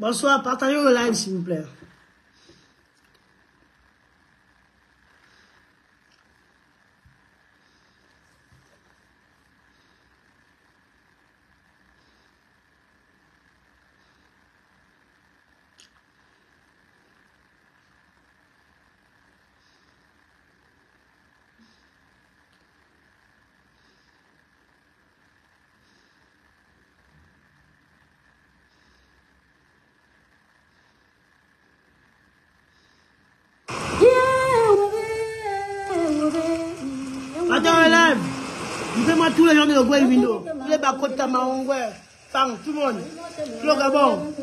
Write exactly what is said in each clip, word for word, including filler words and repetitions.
Bonsoir, partagez le live s'il vous plaît. Dis-moi tous les gens de Goué Vino, tous les Bakota Tamaongwe, Pang, tout le monde, le Gabon.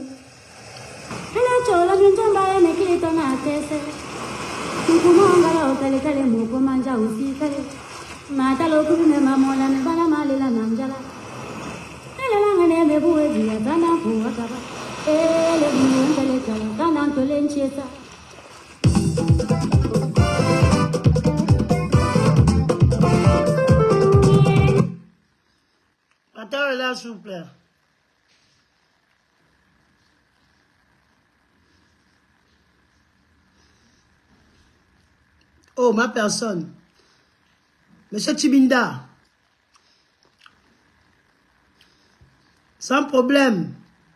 Attends là, s'il vous plaît. Oh, ma personne. Monsieur Tibinda. Sans problème.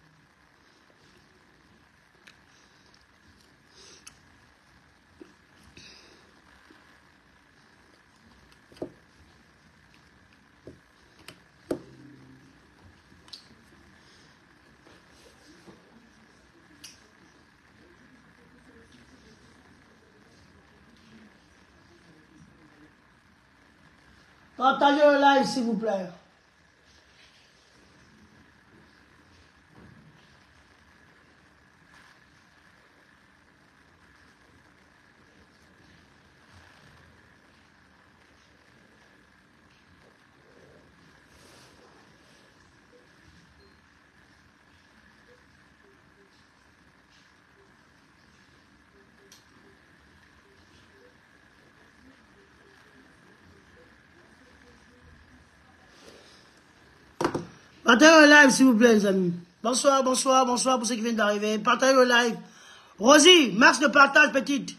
Partagez le live, s'il vous plaît. Partagez le live, s'il vous plaît, les amis. Bonsoir, bonsoir, bonsoir pour ceux qui viennent d'arriver. Partagez le live. Rosie, max de partage, petite.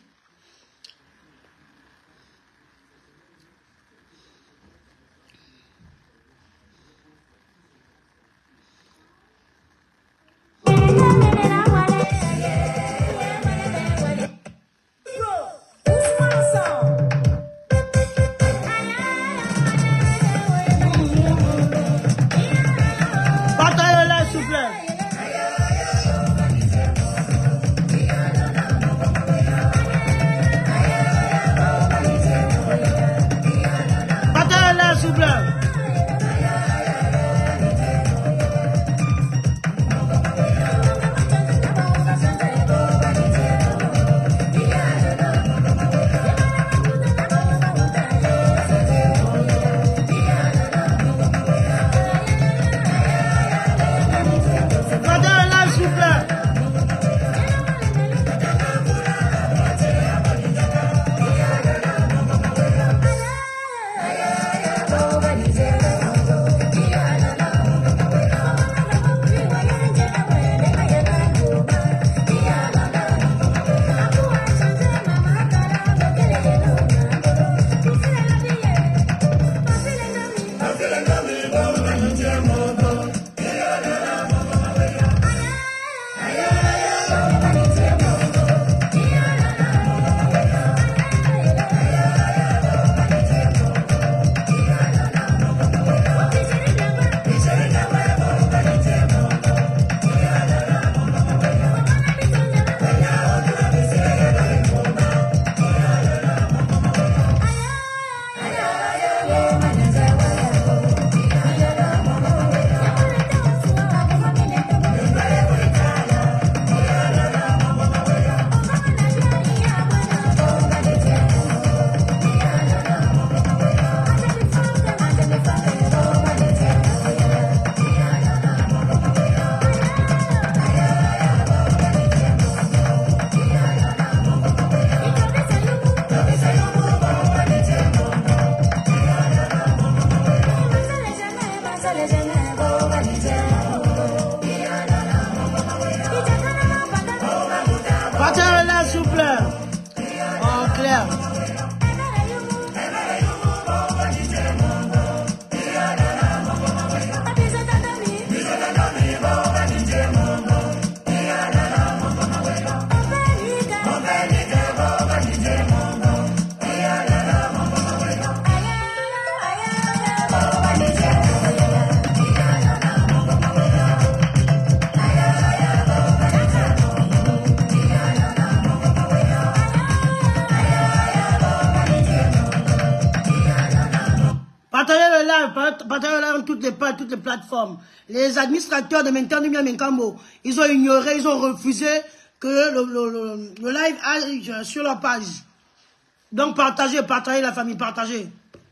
dans toutes les, toutes les plateformes. Les administrateurs de Maintenant Lumière Menkambo, ils ont ignoré, ils ont refusé que le, le, le, le live aille sur leur page. Donc partagez, partagez la famille, partagez.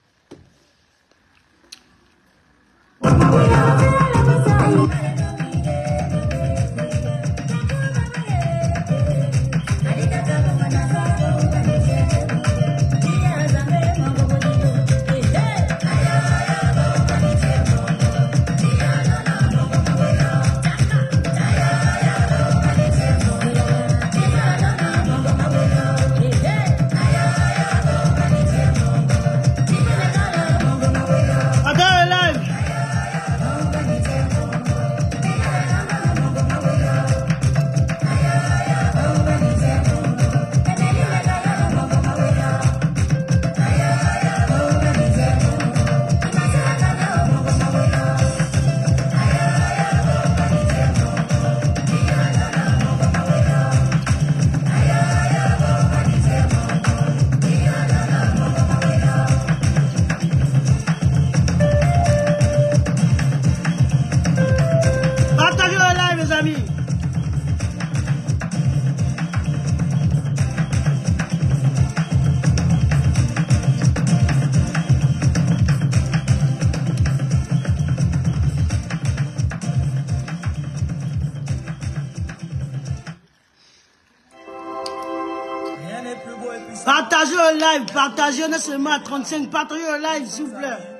Partagez le live, partagez, on est seulement à trente-cinq, partagez le live, s'il vous plaît.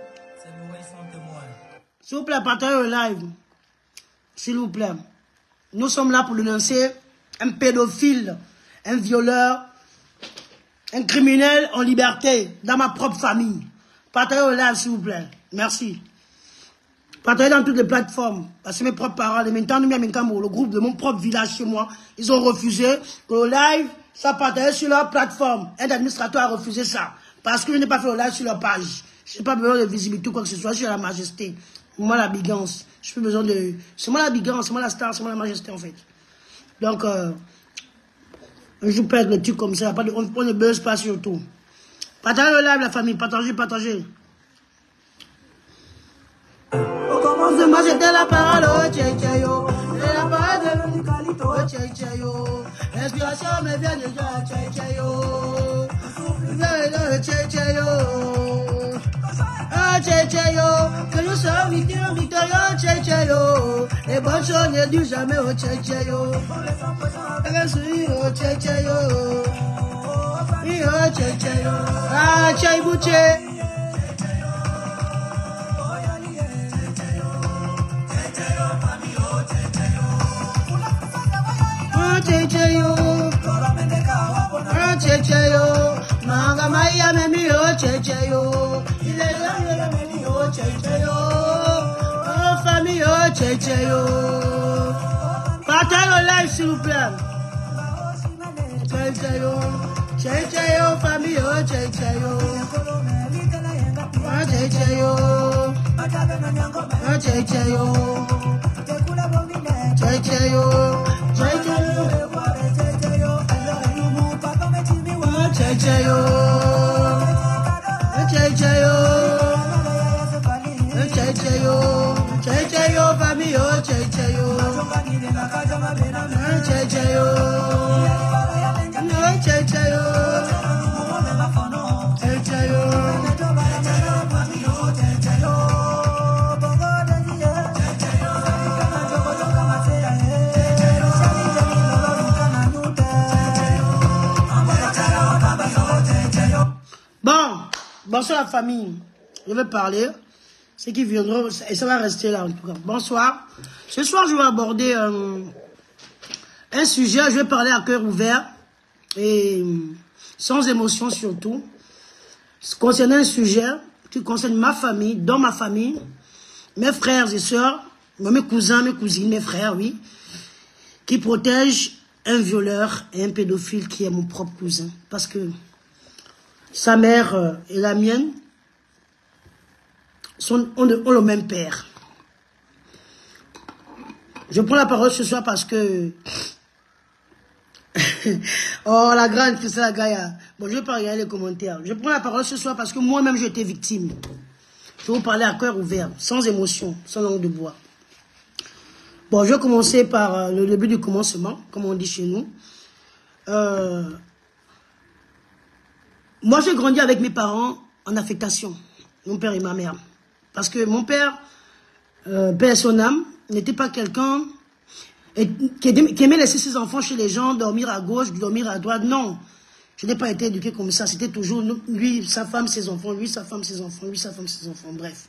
S'il vous plaît, partagez le live. S'il vous plaît. Nous sommes là pour dénoncer un pédophile, un violeur, un criminel en liberté, dans ma propre famille. Partagez le live, s'il vous plaît. Merci. Partagez dans toutes les plateformes. Parce que mes propres parents, les Maintenant Lumière Menkambo, le groupe de mon propre village chez moi, ils ont refusé que le live soit partagé sur leur plateforme. Un administrateur a refusé ça. Parce que je n'ai pas fait le live sur leur page. Je n'ai pas besoin de visibilité ou quoi que ce soit. Je suis la majesté. Moi, la bigance. Je n'ai plus besoin de... C'est moi la bigance, c'est moi la star, c'est moi la majesté, en fait. Donc, euh, je perds le truc comme ça. Pas de, on, on ne buzz pas sur tout. Partagez le live, la famille. Partagez, partagez. Moi c'était la parole, oh tché tché yo. Et la parole de l'unicalito, oh tché tché yo. L'inspiration me vient de Dieu, tché tché yo. Tché tché yo. Oh tché tché yo. Que nous sommes victorieux, victorieux, tché tché yo. Les bonnes choses ne durent jamais, oh tché tché yo. Oh tché tché yo. Oh tché tché yo. Ah tché bouché. Checheyo, checheyo, manga maya memi o checheyo, ile ile memi o checheyo, oh famille o checheyo. Partagez le live s'il vous plaît. Checheyo, checheyo famille o checheyo, o checheyo, o checheyo, checheyo. Checheyo, checheyo, checheyo, checheyo, famille, checheyo, checheyo, checheyo, Bon, bonsoir la famille. Je vais parler. Ceux qui viendront, et ça va rester là en tout cas. Bonsoir. Ce soir, je vais aborder euh, un sujet. Je vais parler à cœur ouvert et sans émotion surtout. Concernant un sujet qui concerne ma famille, dans ma famille, mes frères et sœurs, mes cousins, mes cousines, mes frères, oui, qui protègent un violeur et un pédophile qui est mon propre cousin. Parce que sa mère euh, et la mienne sont, ont, de, ont le même père. Je prends la parole ce soir parce que... oh, la grande, c'est ça la Gaïa. Bon, je ne vais pas regarder les commentaires. Je prends la parole ce soir parce que moi-même, j'ai été victime. Je vais vous parler à cœur ouvert, sans émotion, sans langue de bois. Bon, je vais commencer par euh, le début du commencement, comme on dit chez nous. Euh, moi, j'ai grandi avec mes parents en affectation, mon père et ma mère. Parce que mon père, euh, père et son âme, n'était pas quelqu'un qui aimait laisser ses enfants chez les gens, dormir à gauche, dormir à droite. Non, je n'ai pas été éduqué comme ça. C'était toujours lui, sa femme, ses enfants, lui, sa femme, ses enfants, lui, sa femme, ses enfants, bref.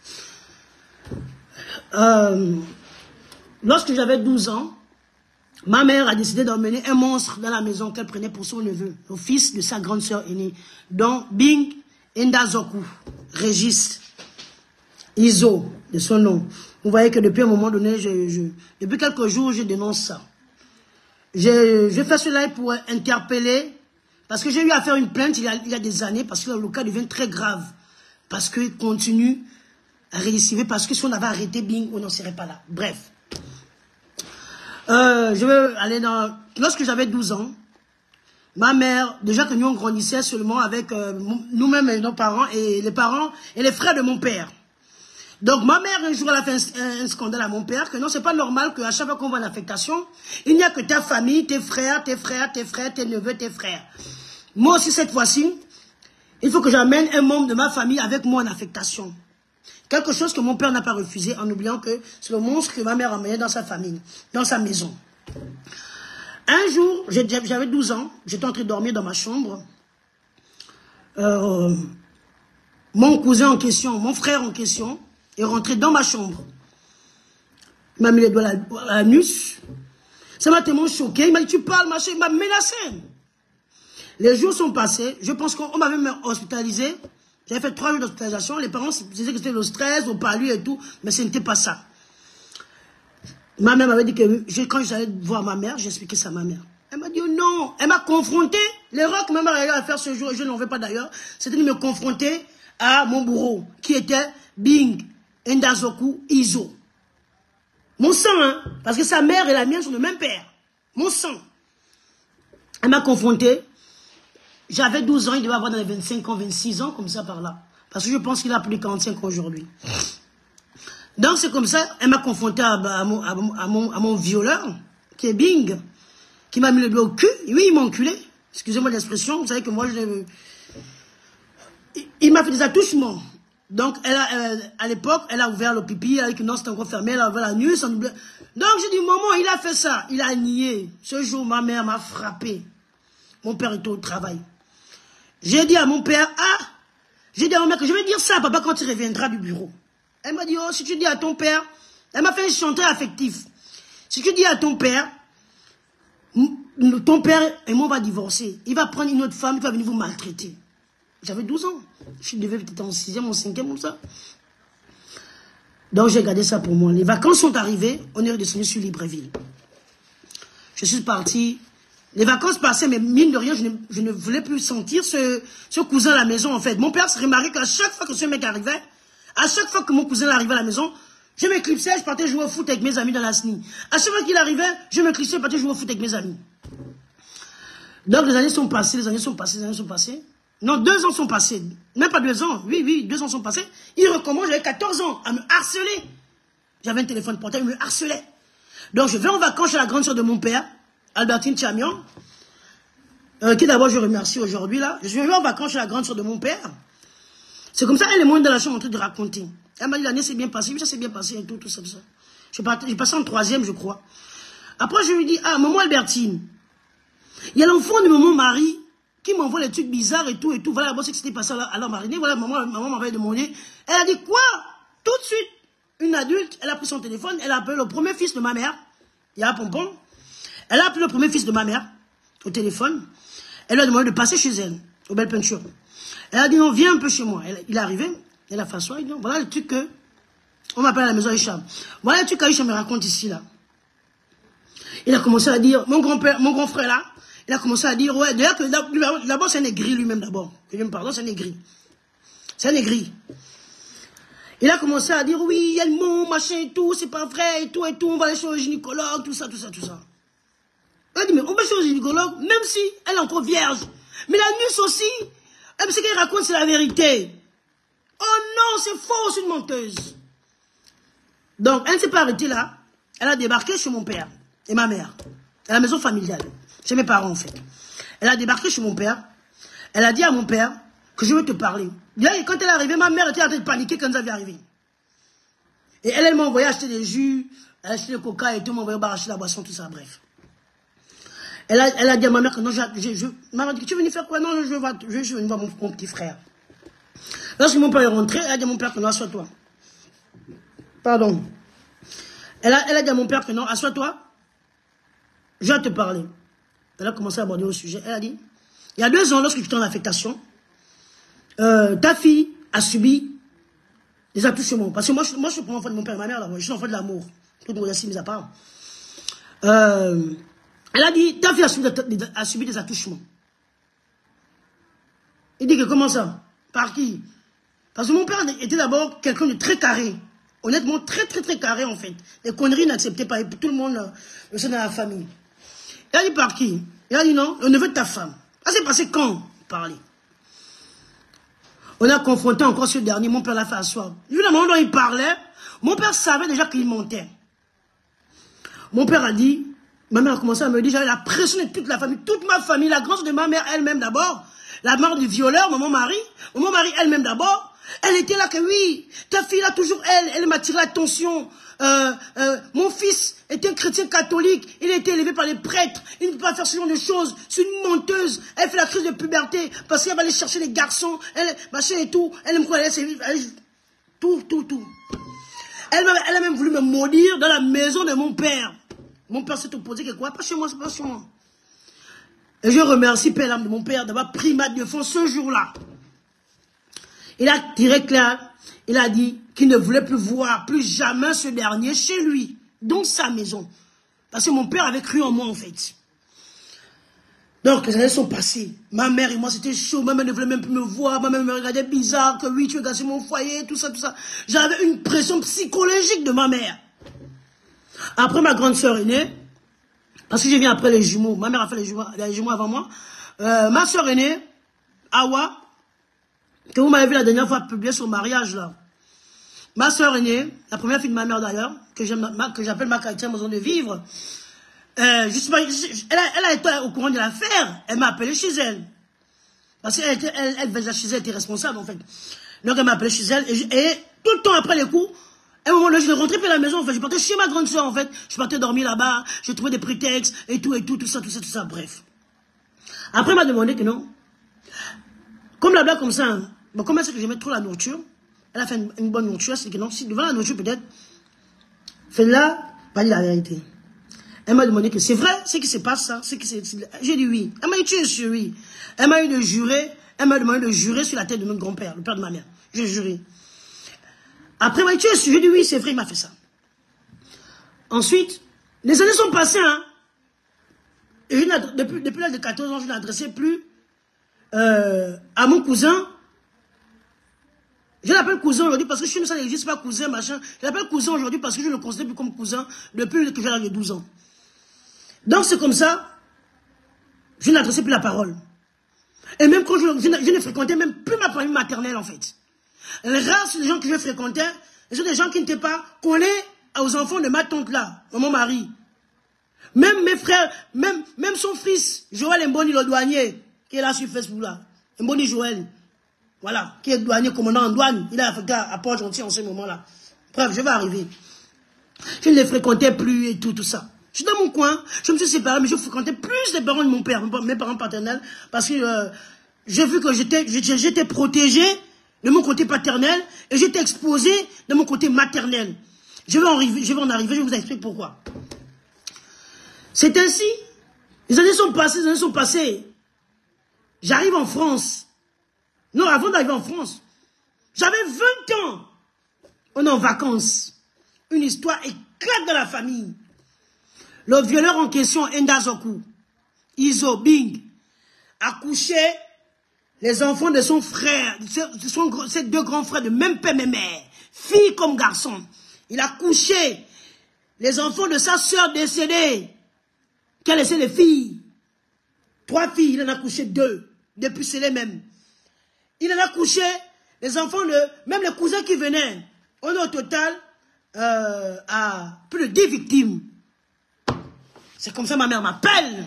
Euh, lorsque j'avais douze ans, ma mère a décidé d'emmener un monstre dans la maison qu'elle prenait pour son neveu, le fils de sa grande sœur aînée, dont Bing Ndazoku, Régis, Iso, de son nom. Vous voyez que depuis un moment donné, je, je, depuis quelques jours, je dénonce ça. Je, je fais cela pour interpeller, parce que j'ai eu à faire une plainte il y a, il y a des années, parce que le cas devient très grave, parce qu'il continue à récidiver, parce que si on avait arrêté Bing, on n'en serait pas là. Bref. Euh, je vais aller dans... Lorsque j'avais douze ans, ma mère, déjà que nous on grandissait seulement avec euh, nous-mêmes et nos parents, et les parents et les frères de mon père. Donc ma mère, un jour, elle a fait un, un scandale à mon père, que non, c'est pas normal qu'à chaque fois qu'on va en affectation, il n'y a que ta famille, tes frères, tes frères, tes frères, tes neveux, tes frères. Moi aussi, cette fois-ci, il faut que j'amène un membre de ma famille avec moi en affectation. Quelque chose que mon père n'a pas refusé, en oubliant que c'est le monstre que ma mère a emmené dans sa famille, dans sa maison. Un jour, j'avais douze ans, j'étais en train de dormir dans ma chambre. Euh, mon cousin en question, mon frère en question, est rentré dans ma chambre. Il m'a mis les doigts à l'anus. Ça m'a tellement choqué. Il m'a dit, tu parles, machin, il m'a menacé. Les jours sont passés. Je pense qu'on m'avait même hospitalisé. J'avais fait trois jours d'hospitalisation. Les parents disaient que c'était le stress, au palu et tout. Mais ce n'était pas ça. Ma mère m'avait dit que quand j'allais voir ma mère, j'ai expliqué ça à ma mère. Elle m'a dit oh non. Elle m'a confronté. L'erreur que ma mère a faire ce jour, et je n'en veux pas d'ailleurs, c'était de me confronter à mon bourreau, qui était Bing Ndazoku Iso. Mon sang, hein, parce que sa mère et la mienne sont le même père. Mon sang. Elle m'a confronté. J'avais douze ans, il devait avoir dans les vingt-cinq ans, vingt-six ans, comme ça par là. Parce que je pense qu'il a plus de quarante-cinq ans aujourd'hui. Donc c'est comme ça, elle m'a confronté à, à, mon, à, mon, à, mon, à mon violeur, qui est Bing, qui m'a mis le doigt au cul. Oui, il m'a enculé. Excusez-moi l'expression, vous savez que moi, je... il, il m'a fait des attouchements. Donc, elle a, elle, à l'époque, elle a ouvert le pipi, elle a dit que non, c'était encore fermé, elle a ouvert la nuit. Son... Donc, j'ai dit, maman, il a fait ça. Il a nié. Ce jour, ma mère m'a frappé. Mon père était au travail. J'ai dit à mon père, ah, j'ai dit à mon mère que je vais dire ça à papa quand il reviendra du bureau. Elle m'a dit, oh, si tu dis à ton père, elle m'a fait un chanteur affectif. Si tu dis à ton père, ton père et moi on va divorcer. Il va prendre une autre femme, il va venir vous maltraiter. J'avais douze ans. Je devais peut-être en sixième, en cinquième, comme ça. Donc j'ai gardé ça pour moi. Les vacances sont arrivées, on est redescendu sur Libreville. Je suis parti. Les vacances passaient, mais mine de rien, je ne, je ne voulais plus sentir ce, ce cousin à la maison, en fait. Mon père se remarquait qu'à chaque fois que ce mec arrivait, à chaque fois que mon cousin arrivait à la maison, je m'éclipsais, je partais jouer au foot avec mes amis dans la S N I. À chaque fois qu'il arrivait, je m'éclipsais, je partais jouer au foot avec mes amis. Donc les années sont passées, les années sont passées, les années sont passées. Non, deux ans sont passés. Même pas deux ans. Oui, oui, deux ans sont passés. Il recommence, j'avais quatorze ans, à me harceler. J'avais un téléphone portable, il me harcelait. Donc je vais en vacances chez la grande soeur de mon père, Albertine Chamion, euh, qui d'abord je remercie aujourd'hui là. Je vais en vacances chez la grande soeur de mon père. C'est comme ça, elle est moins dans la chambre en train de raconter. Elle m'a dit l'année s'est bien passée, oui, ça s'est bien passé et tout, tout ça, tout ça. J'ai passé en troisième, je crois. Après, je lui dis, ah, maman Albertine, il y a l'enfant de maman Marie qui m'envoie des trucs bizarres et tout, et tout. Voilà, moi, c'est que c'était passé à la marinée. Voilà, maman, maman m'avait demandé. Elle a dit, quoi? Tout de suite, une adulte, elle a pris son téléphone, elle a appelé le premier fils de ma mère. Il y a un pompon. Elle a appelé le premier fils de ma mère au téléphone. Elle lui a demandé de passer chez elle, aux belles peintures. Elle a dit, non, viens un peu chez moi. Elle, il est arrivé, elle a fait asseoir, il dit, voilà le truc que, on m'appelle à la maison Aïcha. Voilà le truc qu'Aïcha me raconte ici, là. Il a commencé à dire, mon grand-père, mon grand frère, là, il a commencé à dire, ouais, d'ailleurs, d'abord, c'est un aigri lui-même, d'abord. Que je me pardonne, c'est un aigri. C'est un aigri. Il a commencé à dire, oui, il y a le mot, machin et tout, c'est pas vrai, et tout, et tout, on va aller chez le gynécologue, tout ça, tout ça, tout ça. Elle a dit, mais on va chez le gynécologue, même si elle est encore vierge. Mais la nuit aussi, c'est qu'elle raconte, c'est la vérité. Oh non, c'est faux, c'est une menteuse. Donc, elle ne s'est pas arrêtée là. Elle a débarqué chez mon père et ma mère. À la maison familiale. Chez mes parents, en fait. Elle a débarqué chez mon père. Elle a dit à mon père que je veux te parler. Et quand elle est arrivée, ma mère était en train de paniquer quand nous avions arrivé. Et elle, elle m'a envoyé acheter des jus, elle a acheté des coca et tout, m'a envoyé acheter la boisson, tout ça, bref. Elle a, elle a dit à ma mère que non, je, je, je ma mère dit, tu es venu faire quoi? Non, je veux, je, je veux voir mon, mon petit frère. Lorsque mon père est rentré, elle a dit à mon père que non, assois-toi. Pardon. Elle a, elle a dit à mon père que non, assois-toi. Je vais te parler. Elle a commencé à aborder au sujet. Elle a dit, il y a deux ans, lorsque tu étais en affectation, euh, ta fille a subi des attouchements. Parce que moi, je, moi, je suis pas enfant de mon père et ma mère, là, je suis enfant de l'amour. Tout le monde a mis à part. Euh, elle a dit, ta fille a subi, des, a subi des attouchements. Il dit que comment ça? Par qui? Parce que mon père était d'abord quelqu'un de très carré. Honnêtement, très, très, très carré, en fait. Les conneries n'acceptaient pas. Et tout le monde le sait dans la famille. Il a dit par qui? Il a dit non, le neveu de ta femme. Ça s'est passé quand? Parler. On a confronté encore ce dernier, mon père l'a fait asseoir. Vu le moment dont il parlait, mon père savait déjà qu'il mentait. Mon père a dit, ma mère a commencé à me dire, j'avais la pression de toute la famille, toute ma famille, la grande de ma mère elle-même d'abord, la mère du violeur, maman Marie, maman Marie elle-même d'abord, elle était là que oui, ta fille là toujours elle, elle m'a tiré l'attention. Euh, euh, mon fils était un chrétien catholique, il a été élevé par les prêtres, il ne peut pas faire ce genre de choses, c'est une menteuse, elle fait la crise de puberté, parce qu'elle va aller chercher les garçons, elle, machin et tout, elle aime quoi, elle, elle, elle, tout, tout, tout. Elle, elle a même voulu me maudire dans la maison de mon père. Mon père s'est opposé, que quoi, pas chez moi, c'est pas chez moi. Et je remercie Père l'âme de mon père d'avoir pris ma défense ce jour-là. Il a tiré clair, il a dit qu'il ne voulait plus voir plus jamais ce dernier chez lui, dans sa maison. Parce que mon père avait cru en moi en fait. Donc les années sont passées. Ma mère et moi c'était chaud, ma mère ne voulait même plus me voir, ma mère me regardait bizarre, que oui tu es gâché mon foyer, tout ça, tout ça. J'avais une pression psychologique de ma mère. Après ma grande soeur aînée, parce que je viens après les jumeaux, ma mère a fait les jumeaux, les jumeaux avant moi, euh, ma soeur aînée, Awa, que vous m'avez vu la dernière fois publier sur le mariage là. Ma soeur aînée, la première fille de ma mère d'ailleurs, que j'appelle ma chrétienne maison de vivre, euh, je sais pas, elle, a, elle a été au courant de l'affaire, elle m'a appelé chez elle. Parce qu'elle était, elle, elle, elle, chez elle était responsable en fait. Donc elle m'a appelé chez elle, et, je, et tout le temps après les coups, à un moment là, je rentrais plus à la maison en fait, je partais chez ma grande soeur en fait, je partais dormir là-bas, je trouvais des prétextes, et tout, et tout, tout ça, tout ça, tout ça, bref. Après elle m'a demandé que non. Comme la blague comme ça, hein, bon, comment est-ce que j'aimais trop la nourriture? Elle a fait une, une bonne nourriture, c'est que non, si devant la nourriture peut-être, fais-la, pas dire la vérité. Elle m'a demandé que c'est vrai, c'est qui se passe ça, c'est qui c'est. J'ai dit oui. Elle m'a dit tu es sûr, oui. Elle m'a eu de jurer, elle m'a demandé de jurer sur la tête de notre grand-père, le père de ma mère. J'ai juré. Après, elle m'a dit tu es sûr, j'ai dit oui, c'est vrai, il m'a fait ça. Ensuite, les années sont passées, hein. Et je depuis, depuis l'âge de quatorze ans, je n'adressais plus euh, à mon cousin. Je l'appelle cousin aujourd'hui parce que chez nous, ça n'existe pas cousin, machin. Je l'appelle cousin aujourd'hui parce que je ne le considère plus comme cousin depuis que j'ai l'âge de douze ans. Donc c'est comme ça, je n'adressais plus la parole. Et même quand je, je, je ne fréquentais même plus ma famille maternelle en fait. Les rares les gens que je fréquentais, ce sont des gens qui n'étaient pas collés aux enfants de ma tante là, mon mari. Même mes frères, même, même son fils, Joël Mboni le douanier, qui est là sur Facebook là. Mboni Joël. Voilà, qui est douanier, commandant en douane. Il est affecté à Port-Gentil en ce moment-là. Bref, je vais arriver. Je ne les fréquentais plus et tout, tout ça. Je suis dans mon coin, je me suis séparé, mais je fréquentais plus les parents de mon père, mes parents paternels, parce que euh, j'ai vu que j'étais protégé de mon côté paternel et j'étais exposé de mon côté maternel. Je vais en arriver, je vais en arriver, je vous explique pourquoi. C'est ainsi, les années sont passées, les années sont passées. J'arrive en France. Non, avant d'arriver en France, j'avais vingt ans. On est en vacances. Une histoire éclate dans la famille. Le violeur en question, Ndazoku, Izo Bing, a couché les enfants de son frère, de son, ses deux grands frères de même père, même mère, filles comme garçons. Il a couché les enfants de sa sœur décédée, qui a laissé les filles. Trois filles, il en a couché deux, depuis c'est les mêmes. Il en a couché les enfants, de, même les cousins qui venaient, on est au total euh, à plus de dix victimes. C'est comme ça ma mère m'appelle.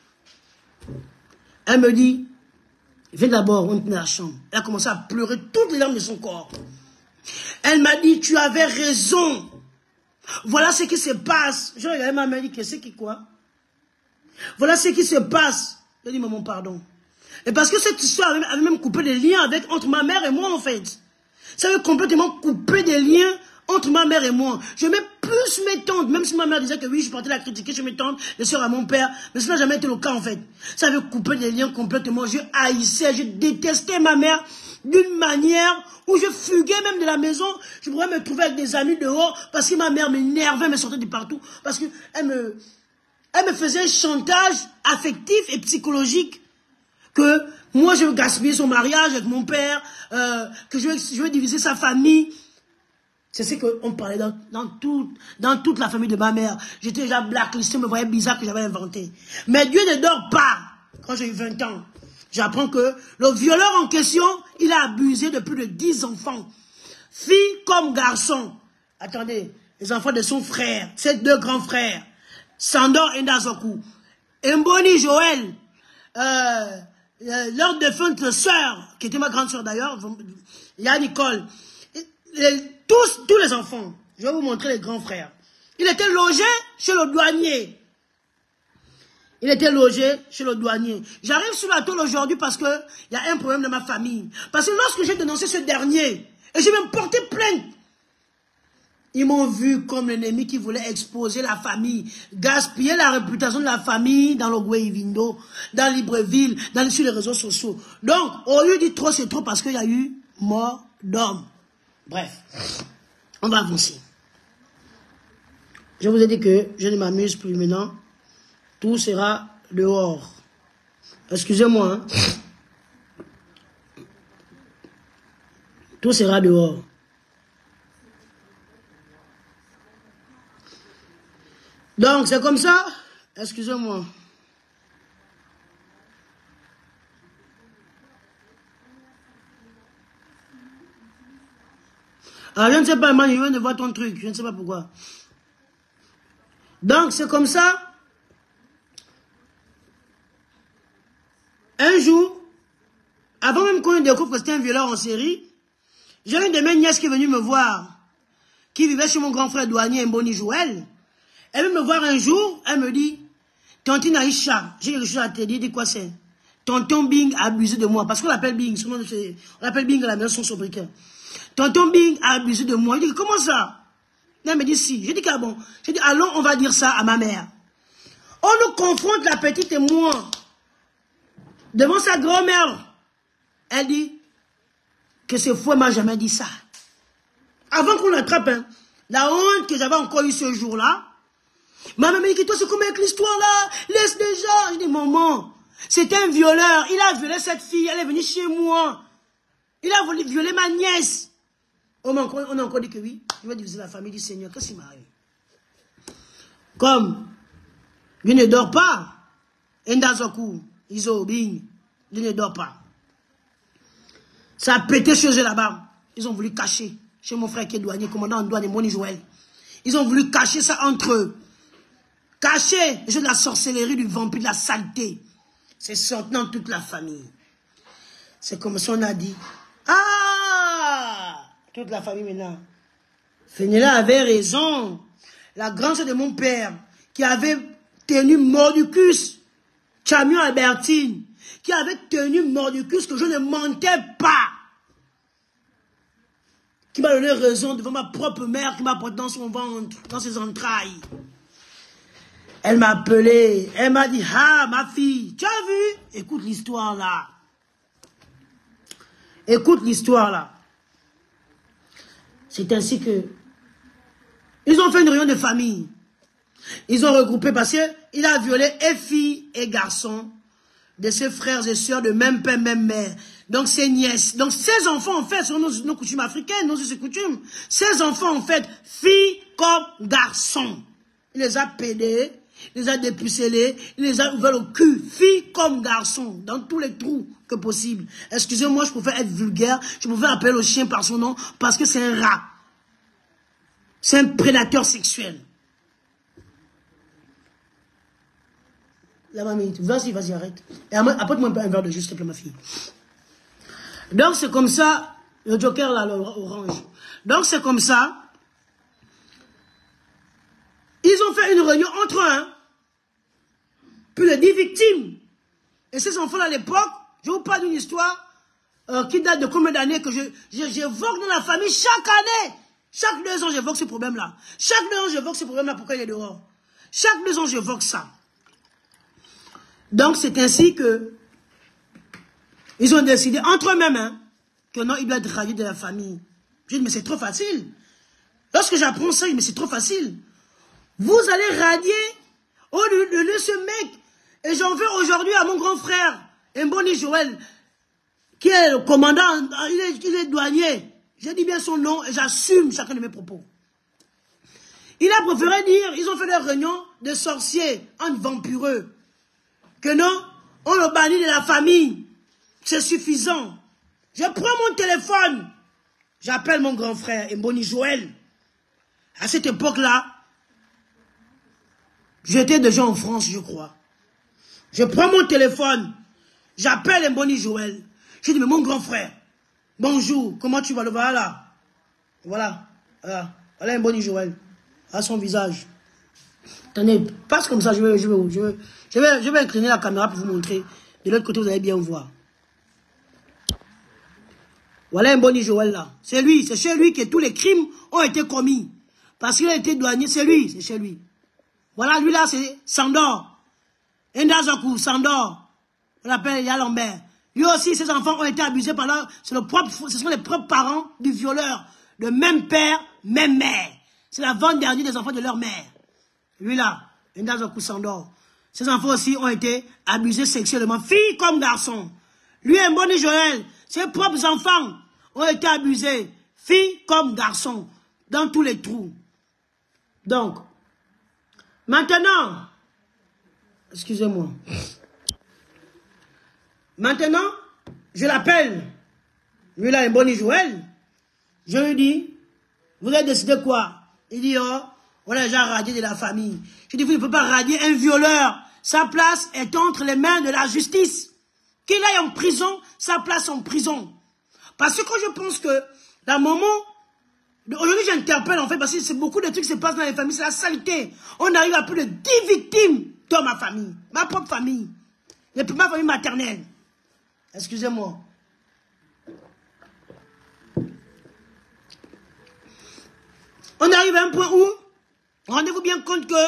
Elle me dit, viens d'abord, on est dans la chambre. Elle a commencé à pleurer toutes les larmes de son corps. Elle m'a dit, tu avais raison. Voilà ce qui se passe. Je regardais ma mère, dit, qu'est-ce qui quoi? Voilà ce qui se passe. Je dis, maman, pardon. Et parce que cette histoire avait, avait même coupé des liens avec, entre ma mère et moi, en fait. Ça avait complètement coupé des liens entre ma mère et moi. Je mets plus mes tantes, même si ma mère disait que oui, je partais la critiquer chez mes tantes, les soeurs à mon père, mais ça n'a jamais été le cas, en fait. Ça avait coupé des liens complètement. Je haïssais, je détestais ma mère d'une manière où je fuguais même de la maison. Je pourrais me trouver avec des amis dehors parce que ma mère m'énervait, me sortait de partout. Parce qu'elle me, elle me faisait un chantage affectif et psychologique que moi, je veux gaspiller son mariage avec mon père, euh, que je veux, je veux diviser sa famille. C'est ce qu'on parlait dans, dans, tout, dans toute la famille de ma mère. J'étais déjà blacklisté, me voyait bizarre que j'avais inventé. Mais Dieu ne dort pas. Quand j'ai eu vingt ans, j'apprends que le violeur en question, il a abusé de plus de dix enfants. Filles comme garçons. Attendez, les enfants de son frère, ses deux grands frères, Sandor et Ndazoku, Mboni Joël, euh, euh, leur défunte sœur, qui était ma grande sœur d'ailleurs, il y a Nicole, les, tous, tous les enfants, je vais vous montrer les grands frères. Il était logé chez le douanier. Il était logé chez le douanier. J'arrive sur la tôle aujourd'hui parce qu'il y a un problème dans ma famille. Parce que lorsque j'ai dénoncé ce dernier, et j'ai même porté plainte, ils m'ont vu comme l'ennemi qui voulait exposer la famille, gaspiller la réputation de la famille dans le Gouévindo, dans Libreville, dans, sur les réseaux sociaux. Donc, au lieu de dire trop, c'est trop parce qu'il y a eu mort d'homme. Bref, on va avancer. Je vous ai dit que je ne m'amuse plus maintenant. Tout sera dehors. Excusez-moi. Hein. Tout sera dehors. Donc, c'est comme ça. Excusez-moi. Ah, je ne sais pas, moi, je viens de voir ton truc. Je ne sais pas pourquoi. Donc, c'est comme ça. Un jour, avant même qu'on découvre que c'était un violeur en série, j'ai une de mes nièces qui est venue me voir, qui vivait chez mon grand frère douanier, Mboni Joël. Elle veut me voir un jour, elle me dit, Tantine Aïcha, j'ai quelque chose à te dire, dis quoi c'est? Tonton Bing a abusé de moi, parce qu'on l'appelle Bing, on l'appelle Bing à la maison, son sobriquet. Tonton Bing a abusé de moi. Je dis, comment ça? Elle me dit, si. Je dis, ah bon. Je dis, allons, on va dire ça à ma mère. On nous confronte, la petite et moi, devant sa grand-mère. Elle dit que ce fou m'a jamais dit ça. Avant qu'on l'attrape, hein, la honte que j'avais encore eu ce jour-là, ma maman m'a dit que toi, c'est comme avec l'histoire-là. Laisse déjà. Je dis, maman, c'est un violeur. Il a violé cette fille. Elle est venue chez moi. Il a violé ma nièce. On a encore, on a encore dit que oui, il va diviser la famille du Seigneur. Qu'est-ce qui m'arrive? Comme, il ne dort pas. Ndazoku, Izo, Bing, il ne dort pas. Ça a pété chez eux là-bas. Ils ont voulu cacher. Chez mon frère qui est douanier, commandant en douane, Mboni Joël. Ils ont voulu cacher ça entre eux. Cacher les jeux de la sorcellerie, du vampire, de la saleté. C'est sorti dans toute la famille. C'est comme ça on a dit. Ah! Toute la famille maintenant. Fénéla avait raison. La grande sœur de mon père, qui avait tenu Mordicus, Chamion Albertine, qui avait tenu Mordicus, que je ne mentais pas. Qui m'a donné raison devant ma propre mère, qui m'a porté dans son ventre, dans ses entrailles. Elle m'a appelé, elle m'a dit, ah, ma fille, tu as vu? Écoute l'histoire là. Écoute l'histoire là. C'est ainsi que ils ont fait une réunion de famille. Ils ont regroupé parce qu'il a violé et filles et garçons de ses frères et sœurs de même père, même mère. Donc ses nièces. Donc ses enfants en fait sont nos, nos coutumes africaines, nos us et coutumes. Ses enfants en fait, filles comme garçons. Il les a pédés. il les a dépucellés, il les a ouverts au cul, filles comme garçons, dans tous les trous que possible. Excusez-moi, je pouvais être vulgaire, je pouvais appeler le chien par son nom, parce que c'est un rat. C'est un prédateur sexuel. La mamie, vas-y, vas-y, arrête. Et apporte-moi un verre de jus, s'il te plaît, ma fille. Donc, c'est comme ça, le joker, là, l'orange. Donc, c'est comme ça. Ils ont fait une réunion entre eux, hein. Plus de dix victimes. Et ces enfants-là, à l'époque, je vous parle d'une histoire euh, qui date de combien d'années que je, je, j'évoque dans la famille chaque année. Chaque deux ans, j'évoque ce problème-là. Chaque deux ans, j'évoque ce problème-là. Pourquoi il est dehors? Chaque deux ans, j'évoque ça. Donc, c'est ainsi que ils ont décidé entre eux-mêmes hein, que non, il doit être radié de la famille. Je dis, mais c'est trop facile. Lorsque j'apprends ça, je dis, mais c'est trop facile. Vous allez radier au lieu de ce mec. Et j'en veux aujourd'hui à mon grand frère, Mboni Joël, qui est le commandant, il est, il est douanier. Je dis bien son nom et j'assume chacun de mes propos. Il a préféré dire, ils ont fait leur réunion de sorciers, en vampireux. Que non, on le bannit de la famille. C'est suffisant. Je prends mon téléphone. J'appelle mon grand frère, Mboni Joël. À cette époque-là, j'étais déjà en France, je crois. Je prends mon téléphone. J'appelle Mboni Joël. Je dis, mais mon grand frère, bonjour, comment tu vas? Le voilà. Voilà. Voilà, voilà Mboni Joël. À son visage. Attendez, passe comme ça, je vais, je vais, je vais, je vais, je vais incliner la caméra pour vous montrer. De l'autre côté, vous allez bien voir. Voilà Mboni Joël là. C'est lui, c'est chez lui que tous les crimes ont été commis. Parce qu'il a été douanier, c'est lui, c'est chez lui. Voilà, lui là, c'est Sandor. Ndazakou, Sandor. On l'appelle Yalambert. Lui aussi, ses enfants ont été abusés par leur... C'est le propre, ce sont les propres parents du violeur. De même père, même mère. C'est l'avant-dernier des enfants de leur mère. Lui là, Ndazakou, Sandor. Ses enfants aussi ont été abusés sexuellement, filles comme garçons. Lui, Mboni Joël, ses propres enfants ont été abusés, filles comme garçons, dans tous les trous. Donc, maintenant, excusez-moi, maintenant, je l'appelle, lui là, Mboni Joël, je lui dis, vous avez décidé quoi? Il dit, oh, on a déjà radié de la famille. Je dis, vous ne pouvez pas radier un violeur. Sa place est entre les mains de la justice. Qu'il aille en prison, sa place en prison. Parce que je pense que, dans le moment, aujourd'hui j'interpelle en fait, parce que c'est beaucoup de trucs qui se passent dans les familles, c'est la saleté. On arrive à plus de dix victimes dans ma famille, ma propre famille, et puis ma famille maternelle. Excusez-moi. On arrive à un point où, rendez-vous bien compte que,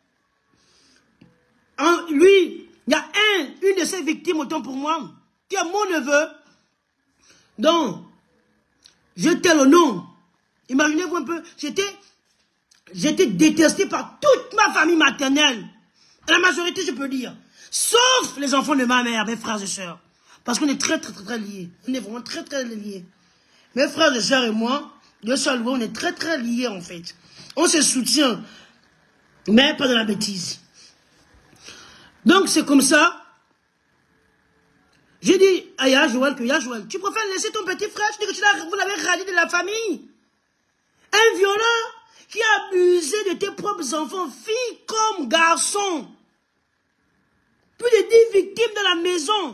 en, lui, il y a un, une de ces victimes, autant pour moi, qui est mon neveu, donc, j'étais le nom. Imaginez-vous un peu, j'étais, j'étais détesté par toute ma famille maternelle. La majorité, je peux dire. Sauf les enfants de ma mère, mes frères et sœurs. Parce qu'on est très, très, très, très liés. On est vraiment très, très liés. Mes frères et sœurs et moi, de seul, on est très, très liés, en fait. On se soutient, mais pas de la bêtise. Donc, c'est comme ça. J'ai dit à Ya Joël que Ya Joël, tu préfères laisser ton petit frère, je dis que tu l'as, vous l'avez radié de la famille. Un violent qui a abusé de tes propres enfants, filles comme garçons. Plus de dix victimes dans la maison.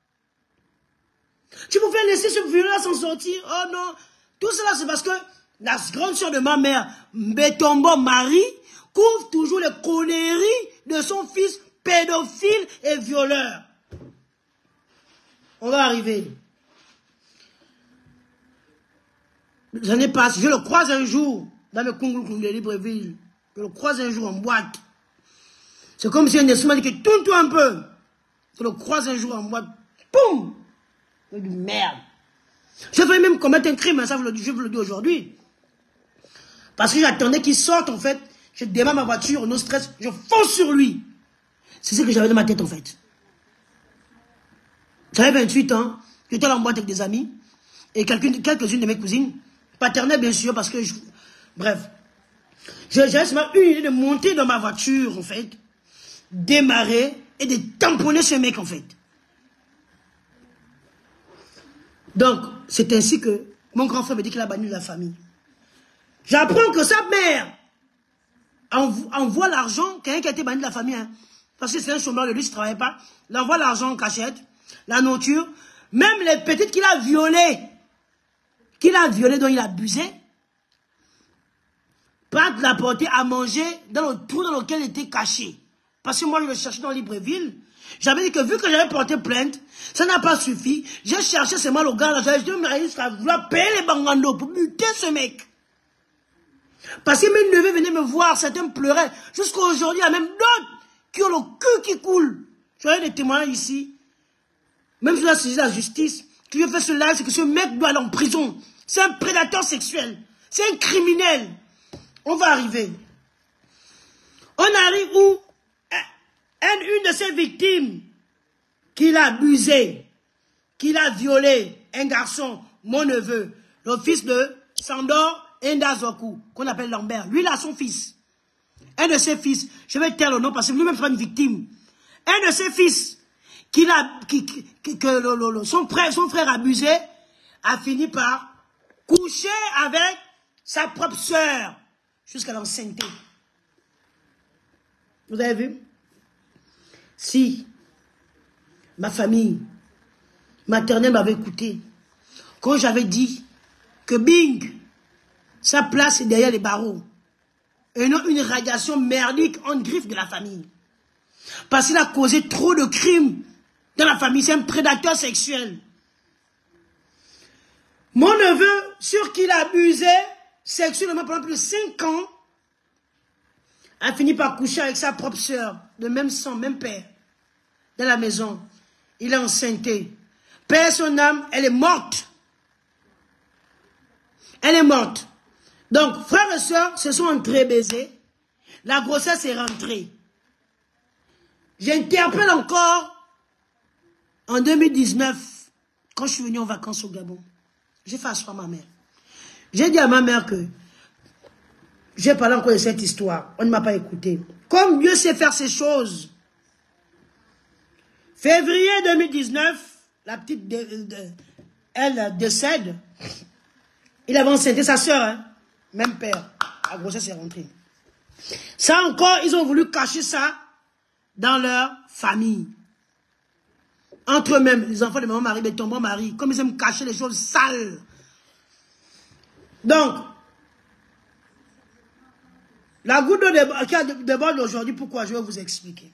Tu pouvais laisser ce violent s'en sortir. Oh non. Tout cela, c'est parce que la grande soeur de ma mère, Mbetombo Marie, couvre toujours les conneries de son fils pédophile et violeur. On va arriver. Les années passent. Je le croise un jour dans le Congo de Libreville. Je le croise un jour en boîte. C'est comme si un esprit m'a dit que tourne-toi un peu. Je le croise un jour en boîte. Poum! Je dis merde. Je vais même commettre un crime, ça je vous le dis aujourd'hui. Parce que j'attendais qu'il sorte en fait. Je démarre ma voiture, no stress, je fonce sur lui. C'est ce que j'avais dans ma tête en fait. J'avais vingt-huit ans, j'étais en boîte avec des amis, et quelques-unes de mes cousines, paternelles bien sûr, parce que je... Bref. J'avais seulement une idée de monter dans ma voiture, en fait, démarrer et de tamponner ce mec en fait. Donc, c'est ainsi que mon grand frère me dit qu'il a banni de la famille. J'apprends que sa mère envo envoie l'argent, quelqu'un qui a été banni de la famille, hein, parce que c'est un chômeur de lui, il ne travaillait pas, il envoie l'argent en cachette, la nourriture, même les petites qu'il a violées, qu'il a violées, dont il a abusé, pas de la porter à manger dans le trou dans lequel il était caché. Parce que moi, je le cherchais dans Libreville. J'avais dit que vu que j'avais porté plainte, ça n'a pas suffi. J'ai cherché seulement le gars là. J'avais dit jusqu'à vouloir payer les bangandos pour buter ce mec. Parce que mes neveux venaient me voir, certains pleuraient. Jusqu'à aujourd'hui, il y a même d'autres qui ont le cul qui coule. J'aurais des témoins ici. Même si je dois saisir la justice, qui veut faire ce live, c'est que ce mec doit aller en prison. C'est un prédateur sexuel. C'est un criminel. On va arriver. On arrive où une, une de ses victimes qu'il a abusé, qu'il a violé, un garçon, mon neveu, le fils de Sandor Ndazoku, qu'on appelle Lambert. Lui, il a son fils. Un de ses fils, je vais taire le nom parce que lui-même c'est pas une victime. Un de ses fils, qu'il a, qui, qui, que le, le, le, son, frère, son frère abusé, a fini par coucher avec sa propre sœur jusqu'à l'ancienneté. Vous avez vu? Si ma famille maternelle m'avait écouté, quand j'avais dit que Bing, sa place est derrière les barreaux, et non une radiation merdique en griffe de la famille. Parce qu'il a causé trop de crimes dans la famille, c'est un prédateur sexuel. Mon neveu, sur qui il a abusé sexuellement pendant plus de cinq ans, a fini par coucher avec sa propre sœur, de même sang, même père, dans la maison. Il est enceinté. Père son âme, elle est morte. Elle est morte. Donc, frères et sœurs se sont entrés baisés. La grossesse est rentrée. J'interpelle encore en deux mille dix-neuf, quand je suis venu en vacances au Gabon. J'ai fait asseoir ma mère. J'ai dit à ma mère que j'ai parlé encore de cette histoire. On ne m'a pas écouté. Comme Dieu sait faire ces choses. Février deux mille dix-neuf, la petite, de, de, elle décède. Il avait enceinté sa soeur, hein? Même père. La grossesse est rentrée. Ça encore, ils ont voulu cacher ça dans leur famille. Entre eux-mêmes, les enfants de maman Marie, de tonton Marie, comme ils aiment cacher les choses sales. Donc, la goutte d'eau qui a déborde aujourd'hui, pourquoi? Je vais vous expliquer.